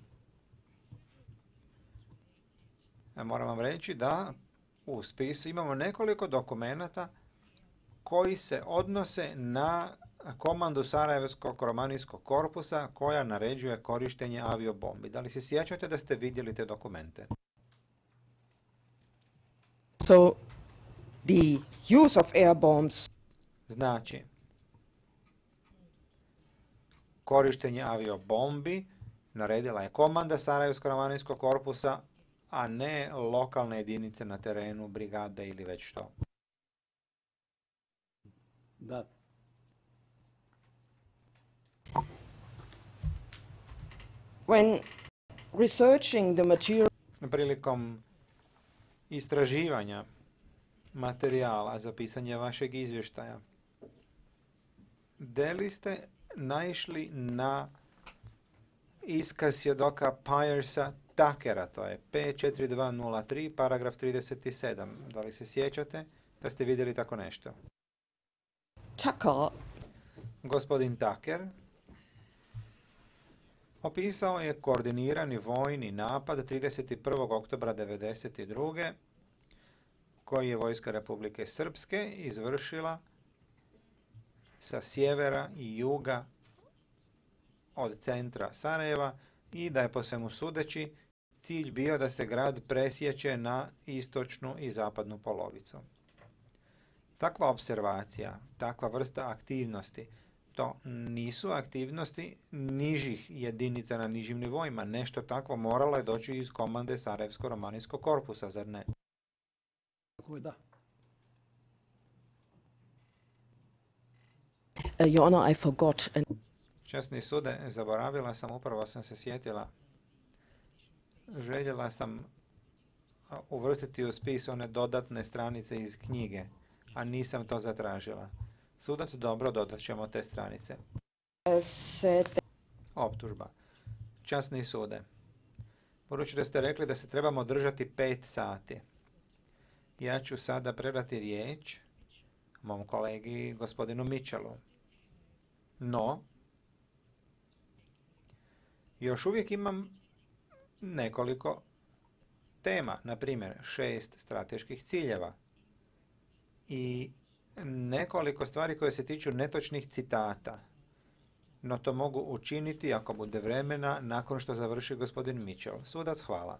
ja moram vam reći da u spisu imamo nekoliko dokumenata koji se odnose na komandu Sarajevskog romanijskog korpusa koja naređuje korištenje aviobombi. Da li se sjećate da ste vidjeli te dokumente? So the use of air bombs Znači, korištenje aviobombi naredila je komanda Sarajevsko-romanijskog korpusa, a ne lokalne jedinice na terenu, brigade ili već što. Da. when researching the material. Prilikom istraživanja materijala za pisanje vašeg izvještaja, da li ste naišli na iskaz svjedoka Piercea Tuckera, to je P četiri dva nula tri, paragraf trideset sedam. Da li se sjećate da ste vidjeli tako nešto? Tucker Gospodin Tucker opisao je koordinirani vojni napad trideset prvog oktobra devedeset druge koji je vojska Republike Srpske izvršila sa sjevera i juga od centra Sarajeva i da je po svemu sudeći cilj bio da se grad presjeće na istočnu i zapadnu polovicu. Takva observacija, takva vrsta aktivnosti, to nisu aktivnosti nižih jedinica na nižim nivoima. Nešto takvo moralo je doći iz komande Sarajevsko-romanijskog korpusa, zar ne? Tako je, da. Uh, Your Honor, I forgot. And Časni sude, zaboravila sam, upravo sam se sjetila. Željela sam uvrstiti u spis one dodatne stranice iz knjige, a nisam to zatražila. Sudac, dobro, dodat ćemo te stranice. I've said that Optužba. Časni sude, budući da ste rekli da se trebamo držati pet sati, ja ću sada predati riječ mom kolegi gospodinu Mitchellu. No, još uvijek imam nekoliko tema, na primjer šest strateških ciljeva i nekoliko stvari koje se tiču netočnih citata. No to mogu učiniti ako bude vremena nakon što završi gospodin Mitchell. Sudac, hvala.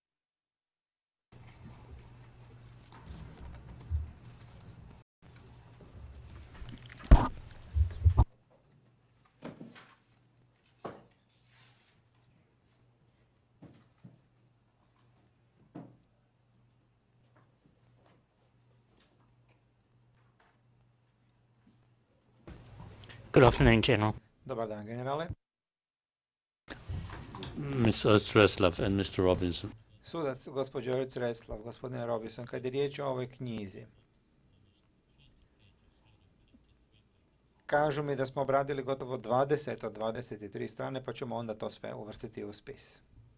Good afternoon, General. Dobar dan, generale. Miss Streslav and Mister Robinson. Sudac, gospođo Reslav, gospodine Robinson, kad je riječ o ovoj knjizi, kažu mi da smo obradili gotovo dvadeset od dvadeset tri strane, pa ćemo onda to sve uvrstiti u spis.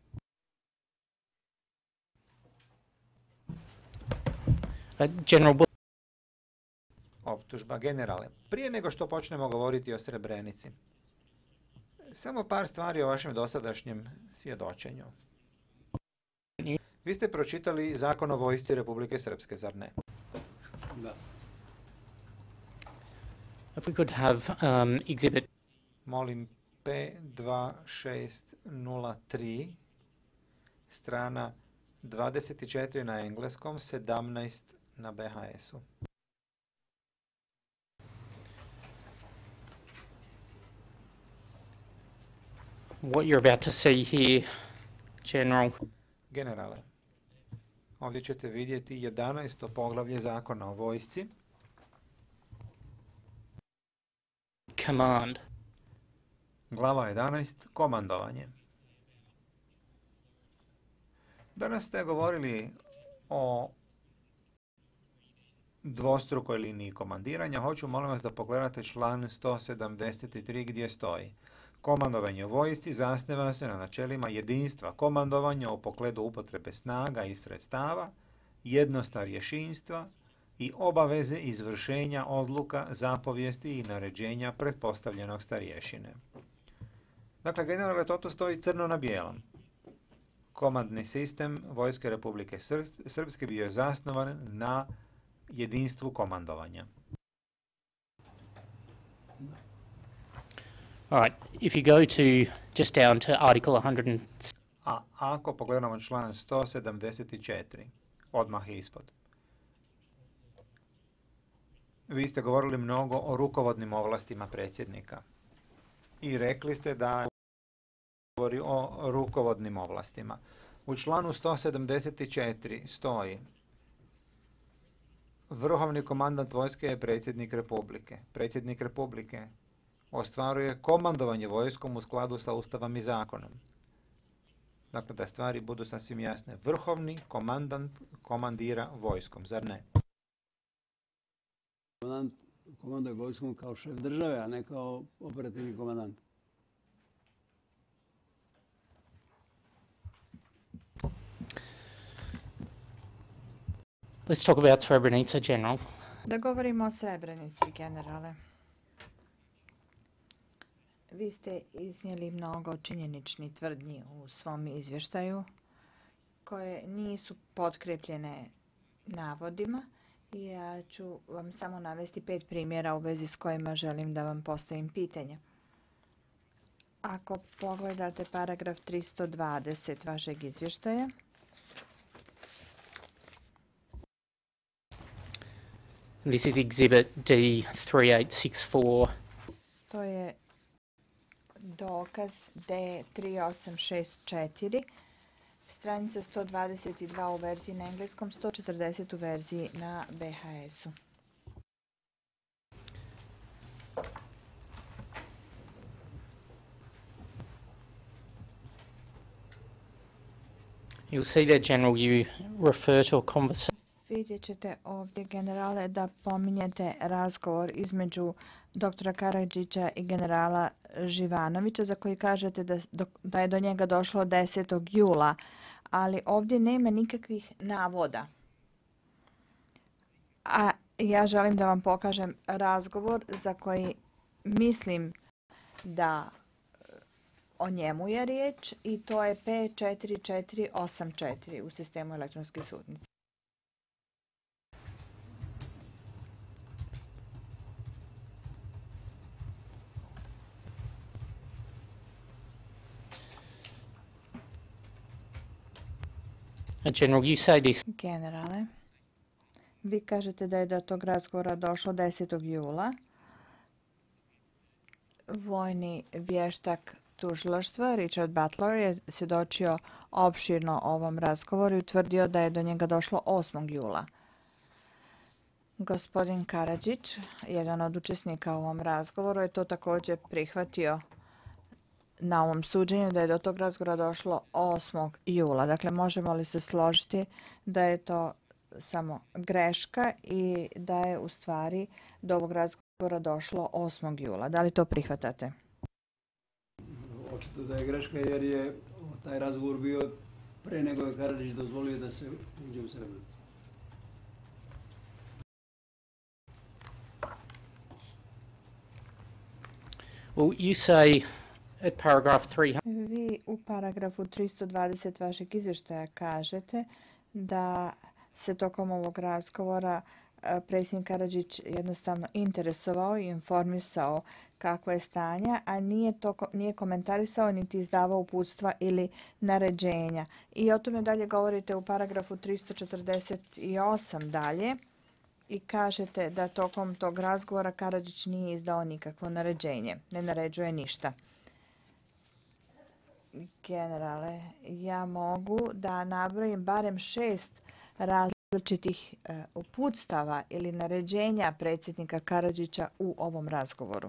Uh, General, Bull- Optužba, generale. Prije nego što počnemo govoriti o Srebrenici, samo par stvari o vašem dosadašnjem svjedočenju. Vi ste pročitali Zakon o vojsci Republike Srpske, zar ne? Da. if we could have um, exhibit Molim P dva šest nula tri, strana dvadeset četiri na engleskom, sedamnaest na B H S-u. what you're about to see here, General. Generale, ovdje ćete vidjeti jedanaesto poglavlje Zakona o vojsci, Command. glava jedanaest, komandovanje. Danas ste govorili o dvostrukoj liniji komandiranja. Hoću, molim vas, da pogledate član sto sedamdeset tri gdje stoji: komandovanje u vojsci zasniva se na načelima jedinstva komandovanja u pogledu upotrebe snaga i sredstava, jednostavješinstva i obaveze izvršenja odluka, zapovijesti i naređenja pretpostavljenog starješine. Dakle, generale, to tu stoji crno na bijelom. Komandni sistem Vojske Republike Srpske bio je zasnovan na jedinstvu komandovanja. All right, if you go to just down to Article one hundred, A ako pogledamo član sto sedamdeset četiri, odmah ispod, vi ste govorili mnogo o rukovodnim ovlastima predsjednika. I rekli ste da govori o rukovodnim ovlastima. U članu sto sedamdeset četiri stoji: Vrhovni komandant vojske je predsjednik Republike. Predsjednik Republike ostvaruje komandovanje vojskom u skladu sa Ustavom i zakonom. Dakle, da stvari budu sasvim jasne. Vrhovni komandant komandira vojskom, zar ne? Komandant komanduje vojskom kao šef države, a ne kao operativni komandant. Let's talk about Srebrenica, General. Da govorimo o Srebrenici, generale. Vi ste iznijeli mnogo činjeničnih tvrdnji u svom izvještaju koje nisu potkrepljene navodima i ja ću vam samo navesti pet primjera u vezi s kojima želim da vam postavim pitanje. Ako pogledate paragraf tristo dvadeset vašeg izvještaja, This is Exhibit D three eight six four. to je dokaz D tri osam šest četiri, stranica sto dvadeset dva u verziji na engleskom, sto četrdeset u verziji na B H S-u. You'll see there, General, you refer to a conversation Vidjet ćete ovdje, generale, da pominjete razgovor između doktora Karadžića i generala Živanovića, za koji kažete da, da je do njega došlo desetog jula, ali ovdje nema nikakvih navoda. A ja želim da vam pokažem razgovor za koji mislim da o njemu je riječ i to je P četiri četiri osam četiri u sistemu elektronske sudnice. General, you say this. Generale, vi kažete da je do tog razgovora došlo desetog jula. Vojni vještak tužilaštva Richard Butler je svjedočio opširno o ovom razgovoru i utvrdio da je do njega došlo osmog jula. Gospodin Karadžić, jedan od učesnika u ovom razgovoru, je to također prihvatio na ovom suđenju da je do tog razgovora došlo osmog jula. Dakle, možemo li se složiti da je to samo greška i da je u stvari do ovog razgovora došlo osmog jula? Da li to prihvatate? Očito da je greška jer je taj razgovor bio pre nego je Karadžić dozvolio da se uđe u Srebrenicu. Well, you say at paragraph three hundred. Vi u paragrafu tristo dvadeset vašeg izvještaja kažete da se tokom ovog razgovora predsjednik Karadžić jednostavno interesovao i informisao kakvo je stanje, a nije, to, nije komentarisao niti izdavao uputstva ili naređenja. I o tome dalje govorite u paragrafu tristo četrdeset osam dalje i kažete da tokom tog razgovora Karadžić nije izdao nikakvo naređenje, ne naređuje ništa. Generale, ja mogu da nabrojim barem šest različitih uputstava ili naređenja predsjednika Karadžića u ovom razgovoru.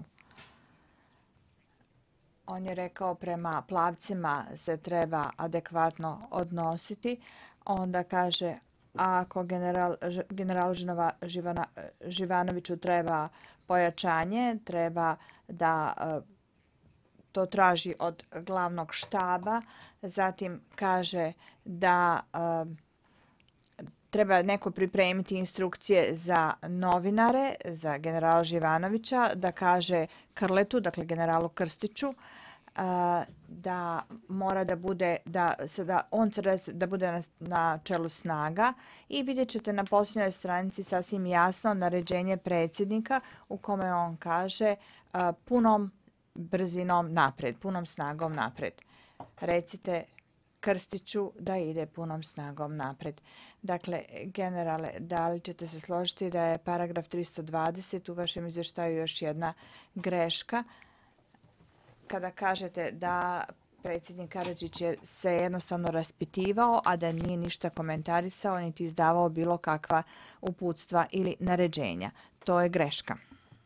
On je rekao prema plavcima se treba adekvatno odnositi. Onda kaže ako general, general Živana, Živanoviću treba pojačanje, treba da to traži od glavnog štaba. Zatim kaže da treba neko pripremiti instrukcije za novinare, za generala Živanovića, da kaže Krletu, dakle generalu Krstiću, da mora da bude, da, da on da bude na, na čelu snaga i vidjet ćete na posljednjoj stranici sasvim jasno naređenje predsjednika u kome on kaže punom brzinom napred, punom snagom napred. Recite Krstiću da ide punom snagom napred. Dakle, generale, da li ćete se složiti da je paragraf tristo dvadeset u vašem izvještaju još jedna greška kada kažete da predsjednik Karadžić je se jednostavno raspitivao, a da nije ništa komentarisao niti izdavao bilo kakva uputstva ili naređenja. To je greška.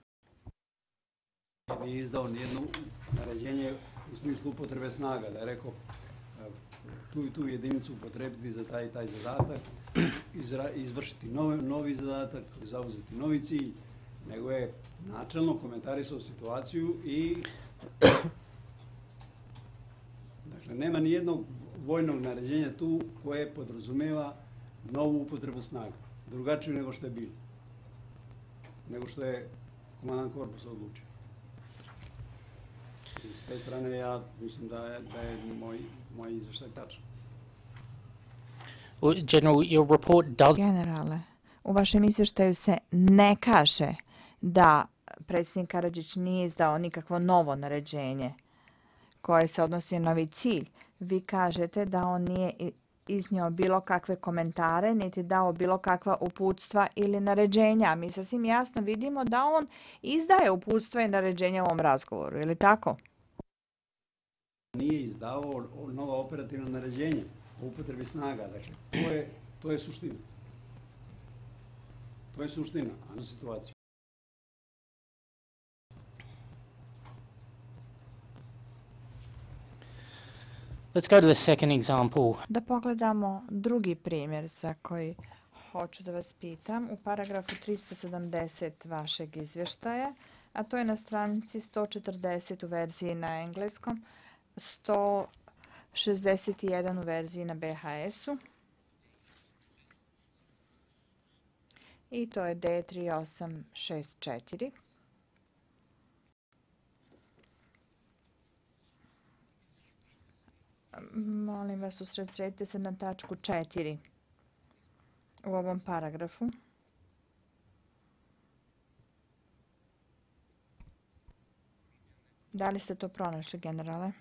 Nije izdao nijedno naređenje u smislu upotrebe snaga, da je rekao tu i tu jedinicu upotrebiti za taj i taj zadatak, izvršiti novi, novi zadatak, zauzeti novi cilj, nego je načelno komentarisao situaciju i dakle, nema nijednog vojnog naređenja tu koje podrazumijeva novu upotrebu snaga, drugačiju nego što je bilo, nego što je komandant korpusa odlučio. I s te strane ja mislim da je, da je moj, moj izvještaj tačan. Well, General, your report does... Generale, u vašem izvještaju se ne kaže da predsjednik Karadžić nije izdao nikakvo novo naređenje koje se odnosi na novi cilj. Vi kažete da on nije iznio bilo kakve komentare, niti dao bilo kakva uputstva ili naređenja. Mi sasvim jasno vidimo da on izdaje uputstva i naređenja u ovom razgovoru, je li tako? Nije izdavao nova operativna naređenja o upotrebi snaga, dakle, to je, to je suština. To je suština, a ne situacija. Let's go to the second example. Da pogledamo drugi primjer za koji hoću da vas pitam u paragrafu tristo sedamdeset vašeg izvještaja, a to je na stranici sto četrdeset u verziji na engleskom, sto šezdeset jedan u verziji na B H S-u. I to je D tri osam šest četiri. Molim vas, usredsredite se na tačku četiri u ovom paragrafu. Da li ste to pronašli, generale?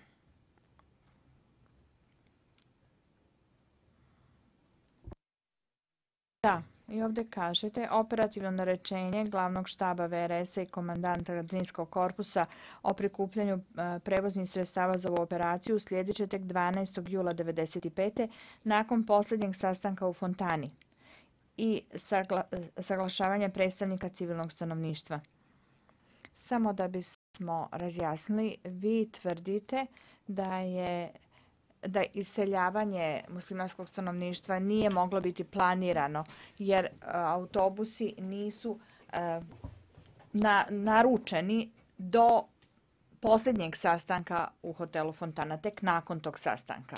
Da, i ovdje kažete operativno naređenje glavnog štaba V R S-a i komandanta Drinskog korpusa o prikupljanju prevoznih sredstava za ovu operaciju slijedit će tek dvanaestog jula devedeset pete. nakon posljednjeg sastanka u Fontani i sagla, saglašavanja predstavnika civilnog stanovništva. Samo da bismo razjasnili, vi tvrdite da je da iseljavanje muslimanskog stanovništva nije moglo biti planirano jer uh, autobusi nisu uh, na, naručeni do posljednjeg sastanka u hotelu Fontana, tek nakon tog sastanka.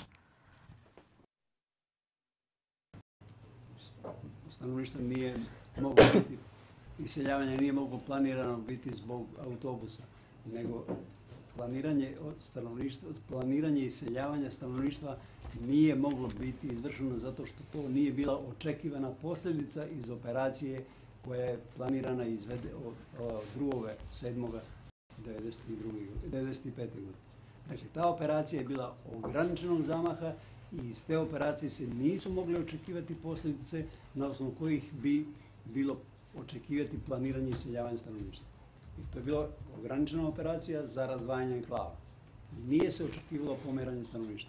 Stanovništvo nije moglo biti, iseljavanje nije moglo planirano biti zbog autobusa, nego planiranje stanovništva, planiranje iseljavanja stanovništva nije moglo biti izvršeno zato što to nije bila očekivana posljedica iz operacije koja je planirana i izvede od drugog sedmog devedeset pete. godine. Dakle, ta operacija je bila ograničenog zamaha i iz te operacije se nisu mogle očekivati posljedice na osnovu kojih bi bilo očekivati planiranje iseljavanja stanovništva. I to je bila ograničena operacija za razdvajanje enklava. Nije se očekivalo pomeranje stanovništva.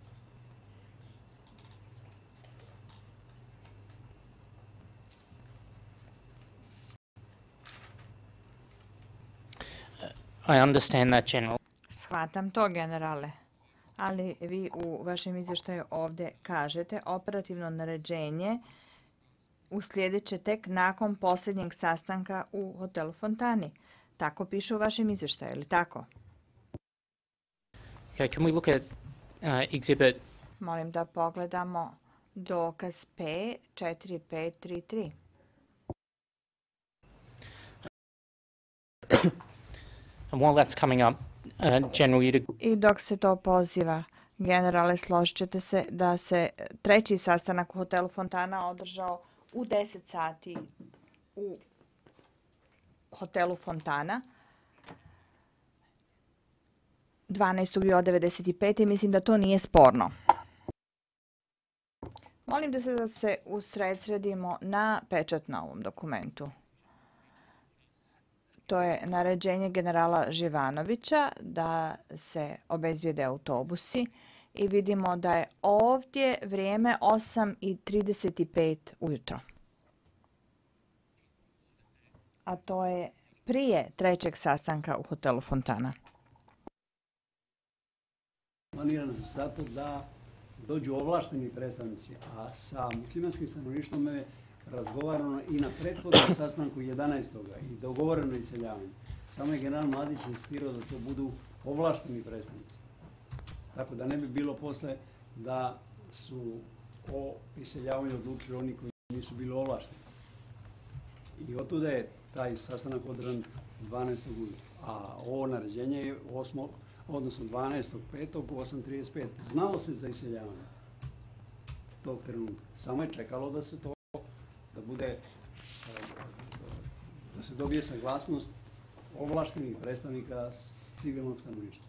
I understand that, General. Shvatam to, generale. Ali vi u vašem izvještaju ovdje kažete operativno naređenje uslijedit će tek nakon posljednjeg sastanka u hotelu Fontani. Tako piše u vašem izvještaju, ili tako? Okay, can we look at uh, exhibit... Molim da pogledamo dokaz P četiri pet tri tri. And while that's coming up, uh, General, you'd... I dok se to poziva, generale, složit ćete se da se treći sastanak u hotelu Fontana održao u deset sati u hotelu Fontana dvanaestog jula devedeset pete. Mislim da to nije sporno. Molim da se da se usredsredimo na pečat na ovom dokumentu. To je naređenje generala Živanovića da se obezbijede autobusi i vidimo da je ovdje vrijeme osam i trideset pet ujutro. A to je prije trećeg sastanka u hotelu Fontana. Planirano se zato da dođu ovlašteni predstavnici, a sa muslimanskim stanovništvom je razgovarano i na prethodnom sastanku jedanaestog i dogovoreno iseljavanje. Samo je general Mladić insistirao da to budu ovlašteni predstavnici. Tako da ne bi bilo posle da su o iseljavanju odlučili oni koji nisu bili ovlašteni. I otuda je taj sastanak održan dvanaestog ujutru. A ovo naređenje je osmog odnosno dvanaestog petog u osam trideset pet. Znalo se za iseljavanje tog trenutka. Samo je čekalo da se to, da bude, da se dobije saglasnost ovlaštenih predstavnika civilnog stanovništva.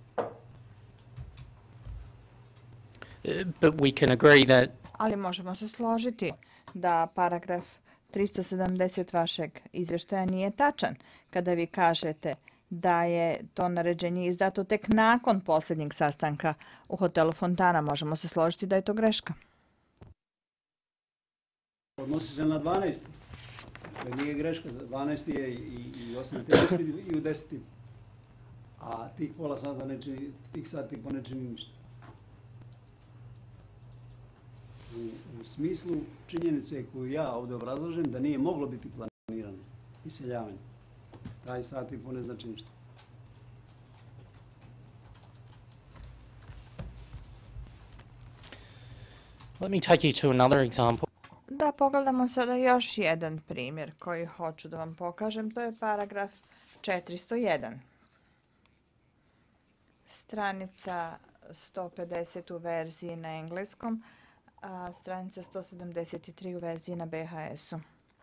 But we can agree that Ali možemo se složiti da paragraf tristo sedamdeset vašeg izvještaja nije tačan kada vi kažete da je to naređenje izdato tek nakon posljednjeg sastanka u hotelu Fontana. Možemo se složiti da je to greška. Odnosi se na dvanaesti. Dakle, nije greška. dvanaesti je i osam trideset i u deset. A tih pola sata ne čini, tih sati po ne čini ništa. U, u smislu činjenice koju ja ovdje obrazlažem da nije moglo biti planirano iseljavanje. Taj sat i po ne znači ništa. let me take you to another example. Da pogledamo sada još jedan primjer koji hoću da vam pokažem. To je paragraf četiristo jedan. Stranica sto pedeset u verziji na engleskom, a stranica sto sedamdeset tri u verziji na B H S-u.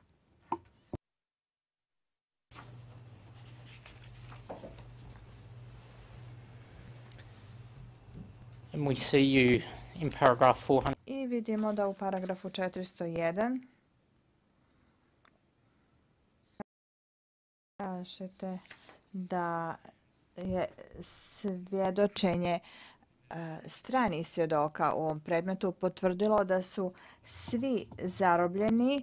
And we see you in paragraph four hundred. I vidimo da u paragrafu četiristo jedan kažete da je svjedočenje e, stranih svjedoka u ovom predmetu potvrdilo da su svi zarobljeni,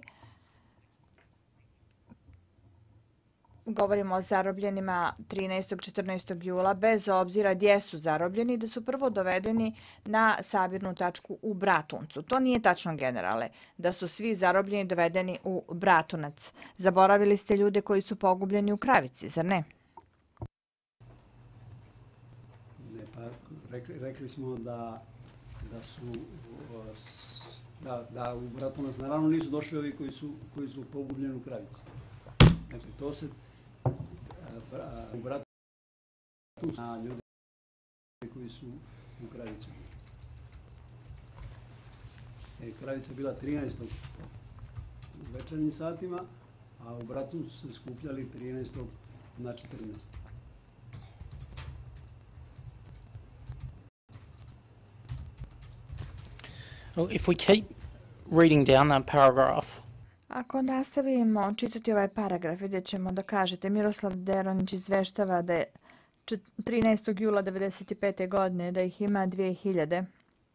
govorimo o zarobljenima trinaestog i četrnaestog jula, bez obzira gdje su zarobljeni, da su prvo dovedeni na sabirnu tačku u Bratuncu. To nije tačno, generale, da su svi zarobljeni dovedeni u Bratunac. Zaboravili ste ljude koji su pogubljeni u Kravici, zar ne? Ne, pa rekli, rekli smo da, da su da, da u Bratunac naravno nisu došli ovi koji su, koji su pogubljeni u Kravici. Dakle, to se u Bratunac na ljude koji su u Kravici. E, Kravica je bila trinaestog u večernjim satima, a u Bratuncu su se skupljali trinaestog na četrnaestog. Well, if we keep reading down that paragraph, Ako nastavimo čitati ovaj paragraf, vidjet ćemo da kažete Miroslav Deronić izveštava da je trinaestog jula devedeset pete. godine da ih ima dvije hiljade.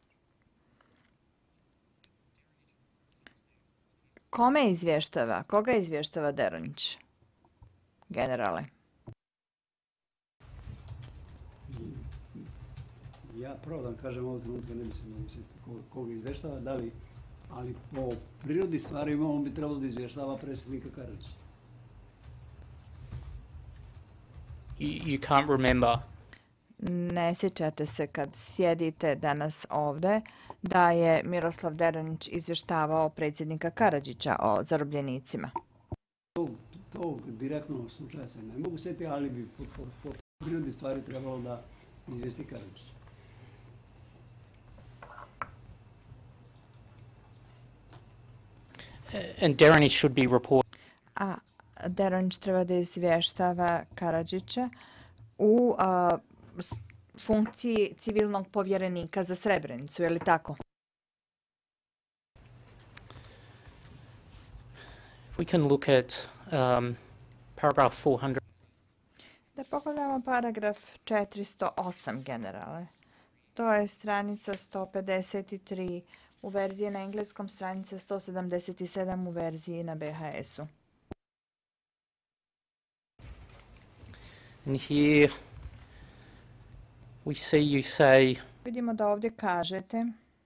Kome izvještava? Koga izvještava Deronić? Generale. Ja pravo da vam kažem ovog trenutka, ne mislim da mislim koga izvještava, da li, ali po prirodi stvari on bi trebalo da izvještava predsjednika Karadžića. you, you can't remember. Ne sjećate se kad sjedite danas ovdje da je Miroslav Deronić izvještavao predsjednika Karadžića o zarobljenicima. Tog, tog direktnog slučaja se ne mogu sjetiti, ali bi po, po, po prirodi stvari trebalo da izvijesti Karadžić. And Deronić should be reported. A Deronić treba da izvještava Karadžića u a, s- funkciji civilnog povjerenika za Srebrenicu, je li tako? We can look at um, paragraph four hundred. Da pogledamo paragraf četiristo osam generale. To je stranica sto pedeset tri u verziji na engleskom, stranica sto sedamdeset sedam u verziji na B H S-u. And here we see you say, Vidimo da ovdje kažete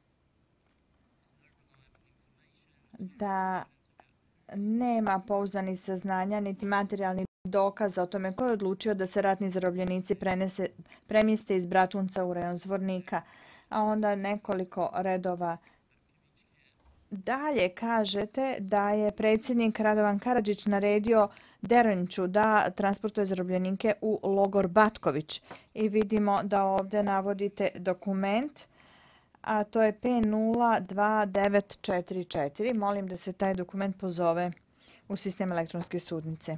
da nema pouzdanih saznanja niti materijalnih dokaza o tome ko je odlučio da se ratni zarobljenici prenese, premjeste iz Bratunca u rajon Zvornika, a onda nekoliko redova dalje kažete da je predsjednik Radovan Karadžić naredio Deronjiću da transportuje zarobljenike u logor Batković. I vidimo da ovdje navodite dokument, a to je P nula dva devet četiri četiri. Molim da se taj dokument pozove u sistem elektronske sudnice.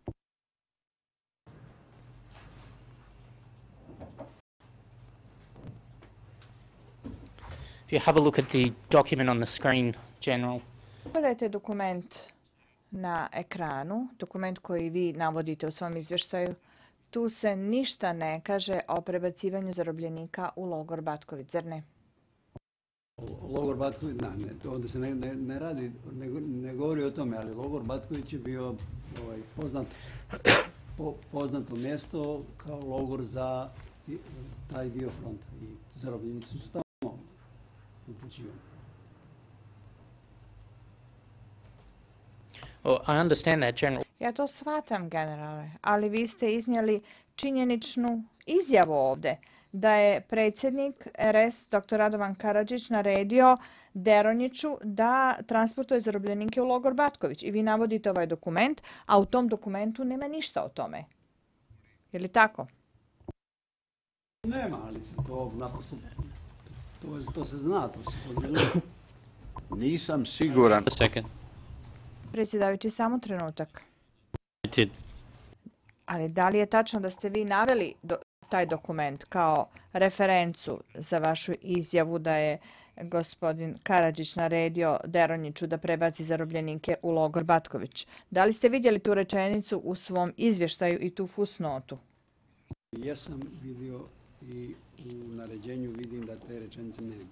if you have a look at the document on the screen, General. Pogledajte dokument na ekranu, dokument koji vi navodite u svom izvještaju. Tu se ništa ne kaže o prebacivanju zarobljenika u logor Batković, zar ne? Logor Batković, ne, ne, to onda se ne, ne, ne radi, ne, ne govori o tome, ali logor Batković je bio ovaj, poznat, po, poznato mjesto kao logor za taj dio fronta i zarobljenici su tamo upućivani. Well, I understand that, General. Ja to shvatam, generale, ali vi ste iznijeli činjeničnu izjavu ovdje da je predsjednik R S dr. Radovan Karadžić naredio Deronjiću da transportuje zarobljenike u logor Batković. I vi navodite ovaj dokument, a u tom dokumentu nema ništa o tome. Je li tako? Nema, ali se to naprosto, to, to se zna, to se podrazumijeva. Nisam siguran. A second. Predsjedavajući, samo trenutak. I did. Ali da li je tačno da ste vi naveli do, taj dokument kao referencu za vašu izjavu da je gospodin Karadžić naredio Deronjiću da prebaci zarobljenike u logor Batković? Da li ste vidjeli tu rečenicu u svom izvještaju i tu fusnotu? Jesam vidio i u naređenju vidim da te rečenice nema.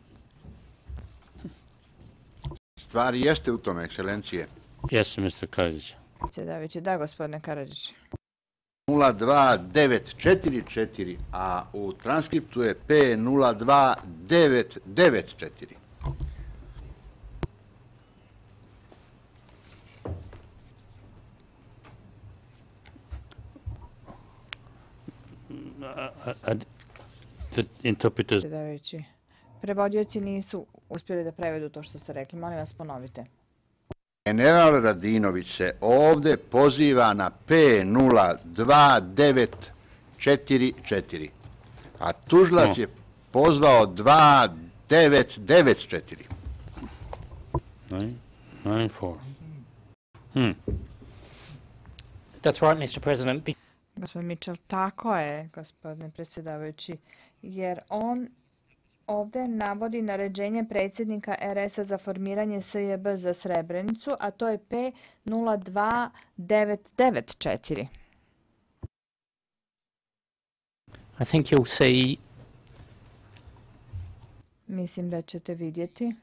Stvar jeste u tome, ekscelencije. Yes, mister Karadžić. Predsjedavajući, da, gospodine Karadžić. nula dva devet četiri četiri, a u transkriptu je P nula dva devet devet četiri. Uh, uh, the interpreters. Predsjedavajući, prevodioci nisu uspjeli da prevedu to što ste rekli. Molim vas, ponovite. General Radinović se ovdje poziva na P nula dva devet četiri četiri, a tužilac je pozvao dva devet devet četiri. Nine, nine, four. Hmm. That's right, mister President. Be- Gospodin Mitchell, tako je, gospodine predsjedavajući, jer on ovdje navodi naređenje predsjednika R S-a za formiranje S J B za Srebrenicu, a to je P nula dva devet devet četiri. I think you'll see Mislim da ćete vidjeti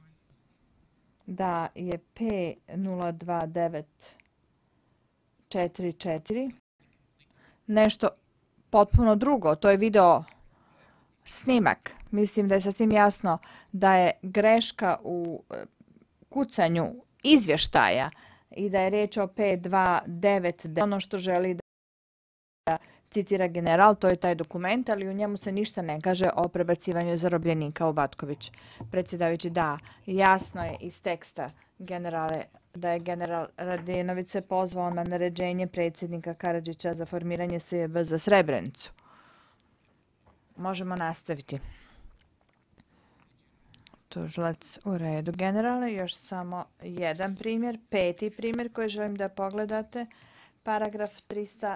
da je P nula dva devet četiri četiri nešto potpuno drugo. To je video snimak. Mislim da je sasvim jasno da je greška u kucanju izvještaja i da je riječ o P dva devet devet. Ono što želi da citira general, to je taj dokument, ali u njemu se ništa ne kaže o prebacivanju zarobljenika u Batković. Predsjedavajući, da, jasno je iz teksta generale da je general Radinović se pozvao na naređenje predsjednika Karadžića za formiranje S J B za Srebrenicu. Možemo nastaviti. Tužilac, u redu, generale. Još samo jedan primjer, peti primjer koji želim da pogledate. Paragraf trista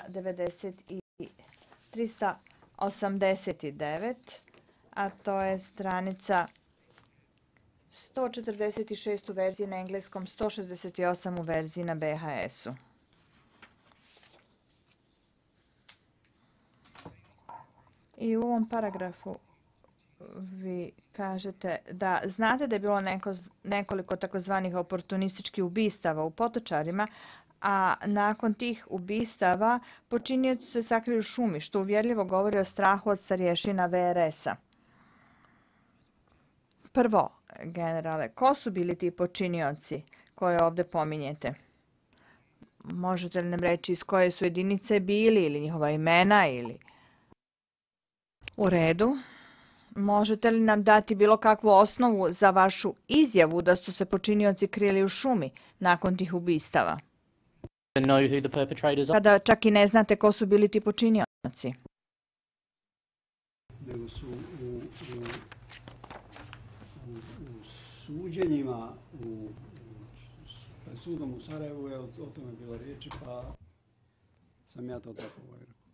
osamdeset devet, a to je stranica sto četrdeset šest u verziji na engleskom, sto šezdeset osam u verziji na B H S-u. I u ovom paragrafu vi kažete da znate da je bilo neko, nekoliko takozvanih oportunističkih ubistava u Potočarima, a nakon tih ubistava počinioci su se sakrili u šumi, što uvjerljivo govori o strahu od starješina V R S-a. Prvo, generale, ko su bili ti počinioci koje ovdje pominjete? Možete li nam reći iz koje su jedinice bili ili njihova imena ili... U redu. Možete li nam dati bilo kakvu osnovu za vašu izjavu da su se počinioci krili u šumi nakon tih ubistava? Know who the perpetrators are. Kada čak i ne znate ko su bili ti počinioci. Nego su u, u, u, u suđenjima, u, u, pred sudom u Sarajevu je o, o tome bilo riječi, pa sam ja to tako ovaj rekao.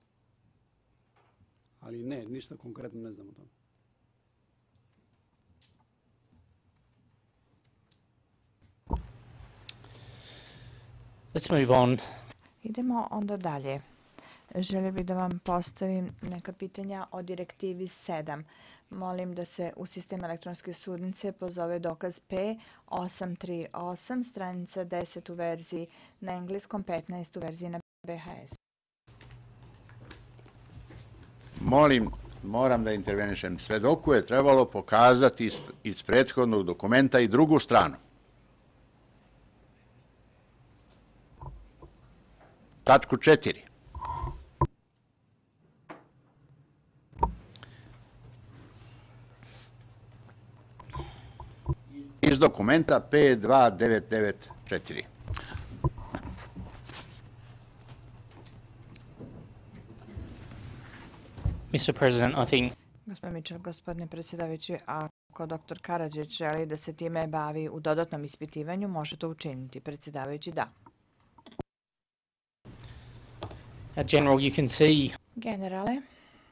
Ali ne, ništa konkretno ne znam o tome. Let's move on. Idemo onda dalje. Želio bih da vam postavim neka pitanja o direktivi sedam. Molim da se u sistem elektronske sudnice pozove dokaz P osam tri osam, stranica deset u verziji na engleskom, petnaest u verziji na B H S. Molim, moram da intervenišem. Svedoku je trebalo pokazati iz, iz prethodnog dokumenta i drugu stranu. Tačku četiri. Iz dokumenta P dva devet devet četiri. Mister President, I think Gospodin Mitchell, gospodine predsjedavajući, ako doktor Karadžić želi da se time bavi u dodatnom ispitivanju, može to učiniti. Predsjedavajući, da. uh, General, you can see Generale,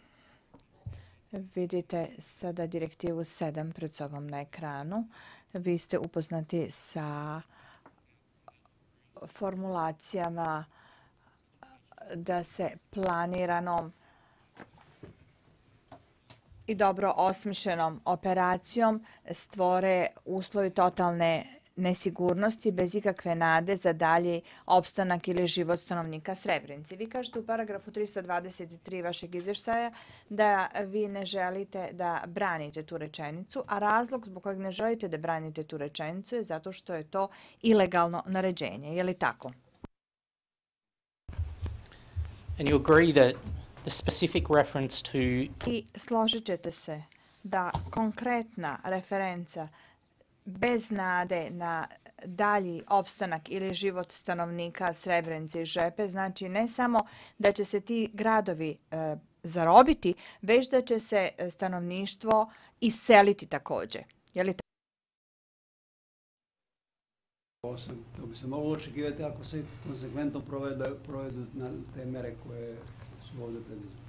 vidite sada direktivu sedam pred sobom na ekranu. Vi ste upoznati sa formulacijama da se planiranom i dobro osmišljenom operacijom stvore uslovi totalne nesigurnosti bez ikakve nade za dalji opstanak ili život stanovnika Srebrenice. Vi kažete u paragrafu trista dvadeset tri vašeg izvještaja da vi ne želite da branite tu rečenicu, a razlog zbog kojeg ne želite da branite tu rečenicu je zato što je to ilegalno naređenje. Je li tako? and you agree that the specific reference to I složit ćete se da konkretna referenca bez nade na dalji opstanak ili život stanovnika Srebrenice i Žepe znači ne samo da će se ti gradovi e, zarobiti, već da će se stanovništvo iseliti također. Je li Osam. To bi se moglo očekivati ako se konsekventno provedu, provedu na te mere koje su ovdje predviđene.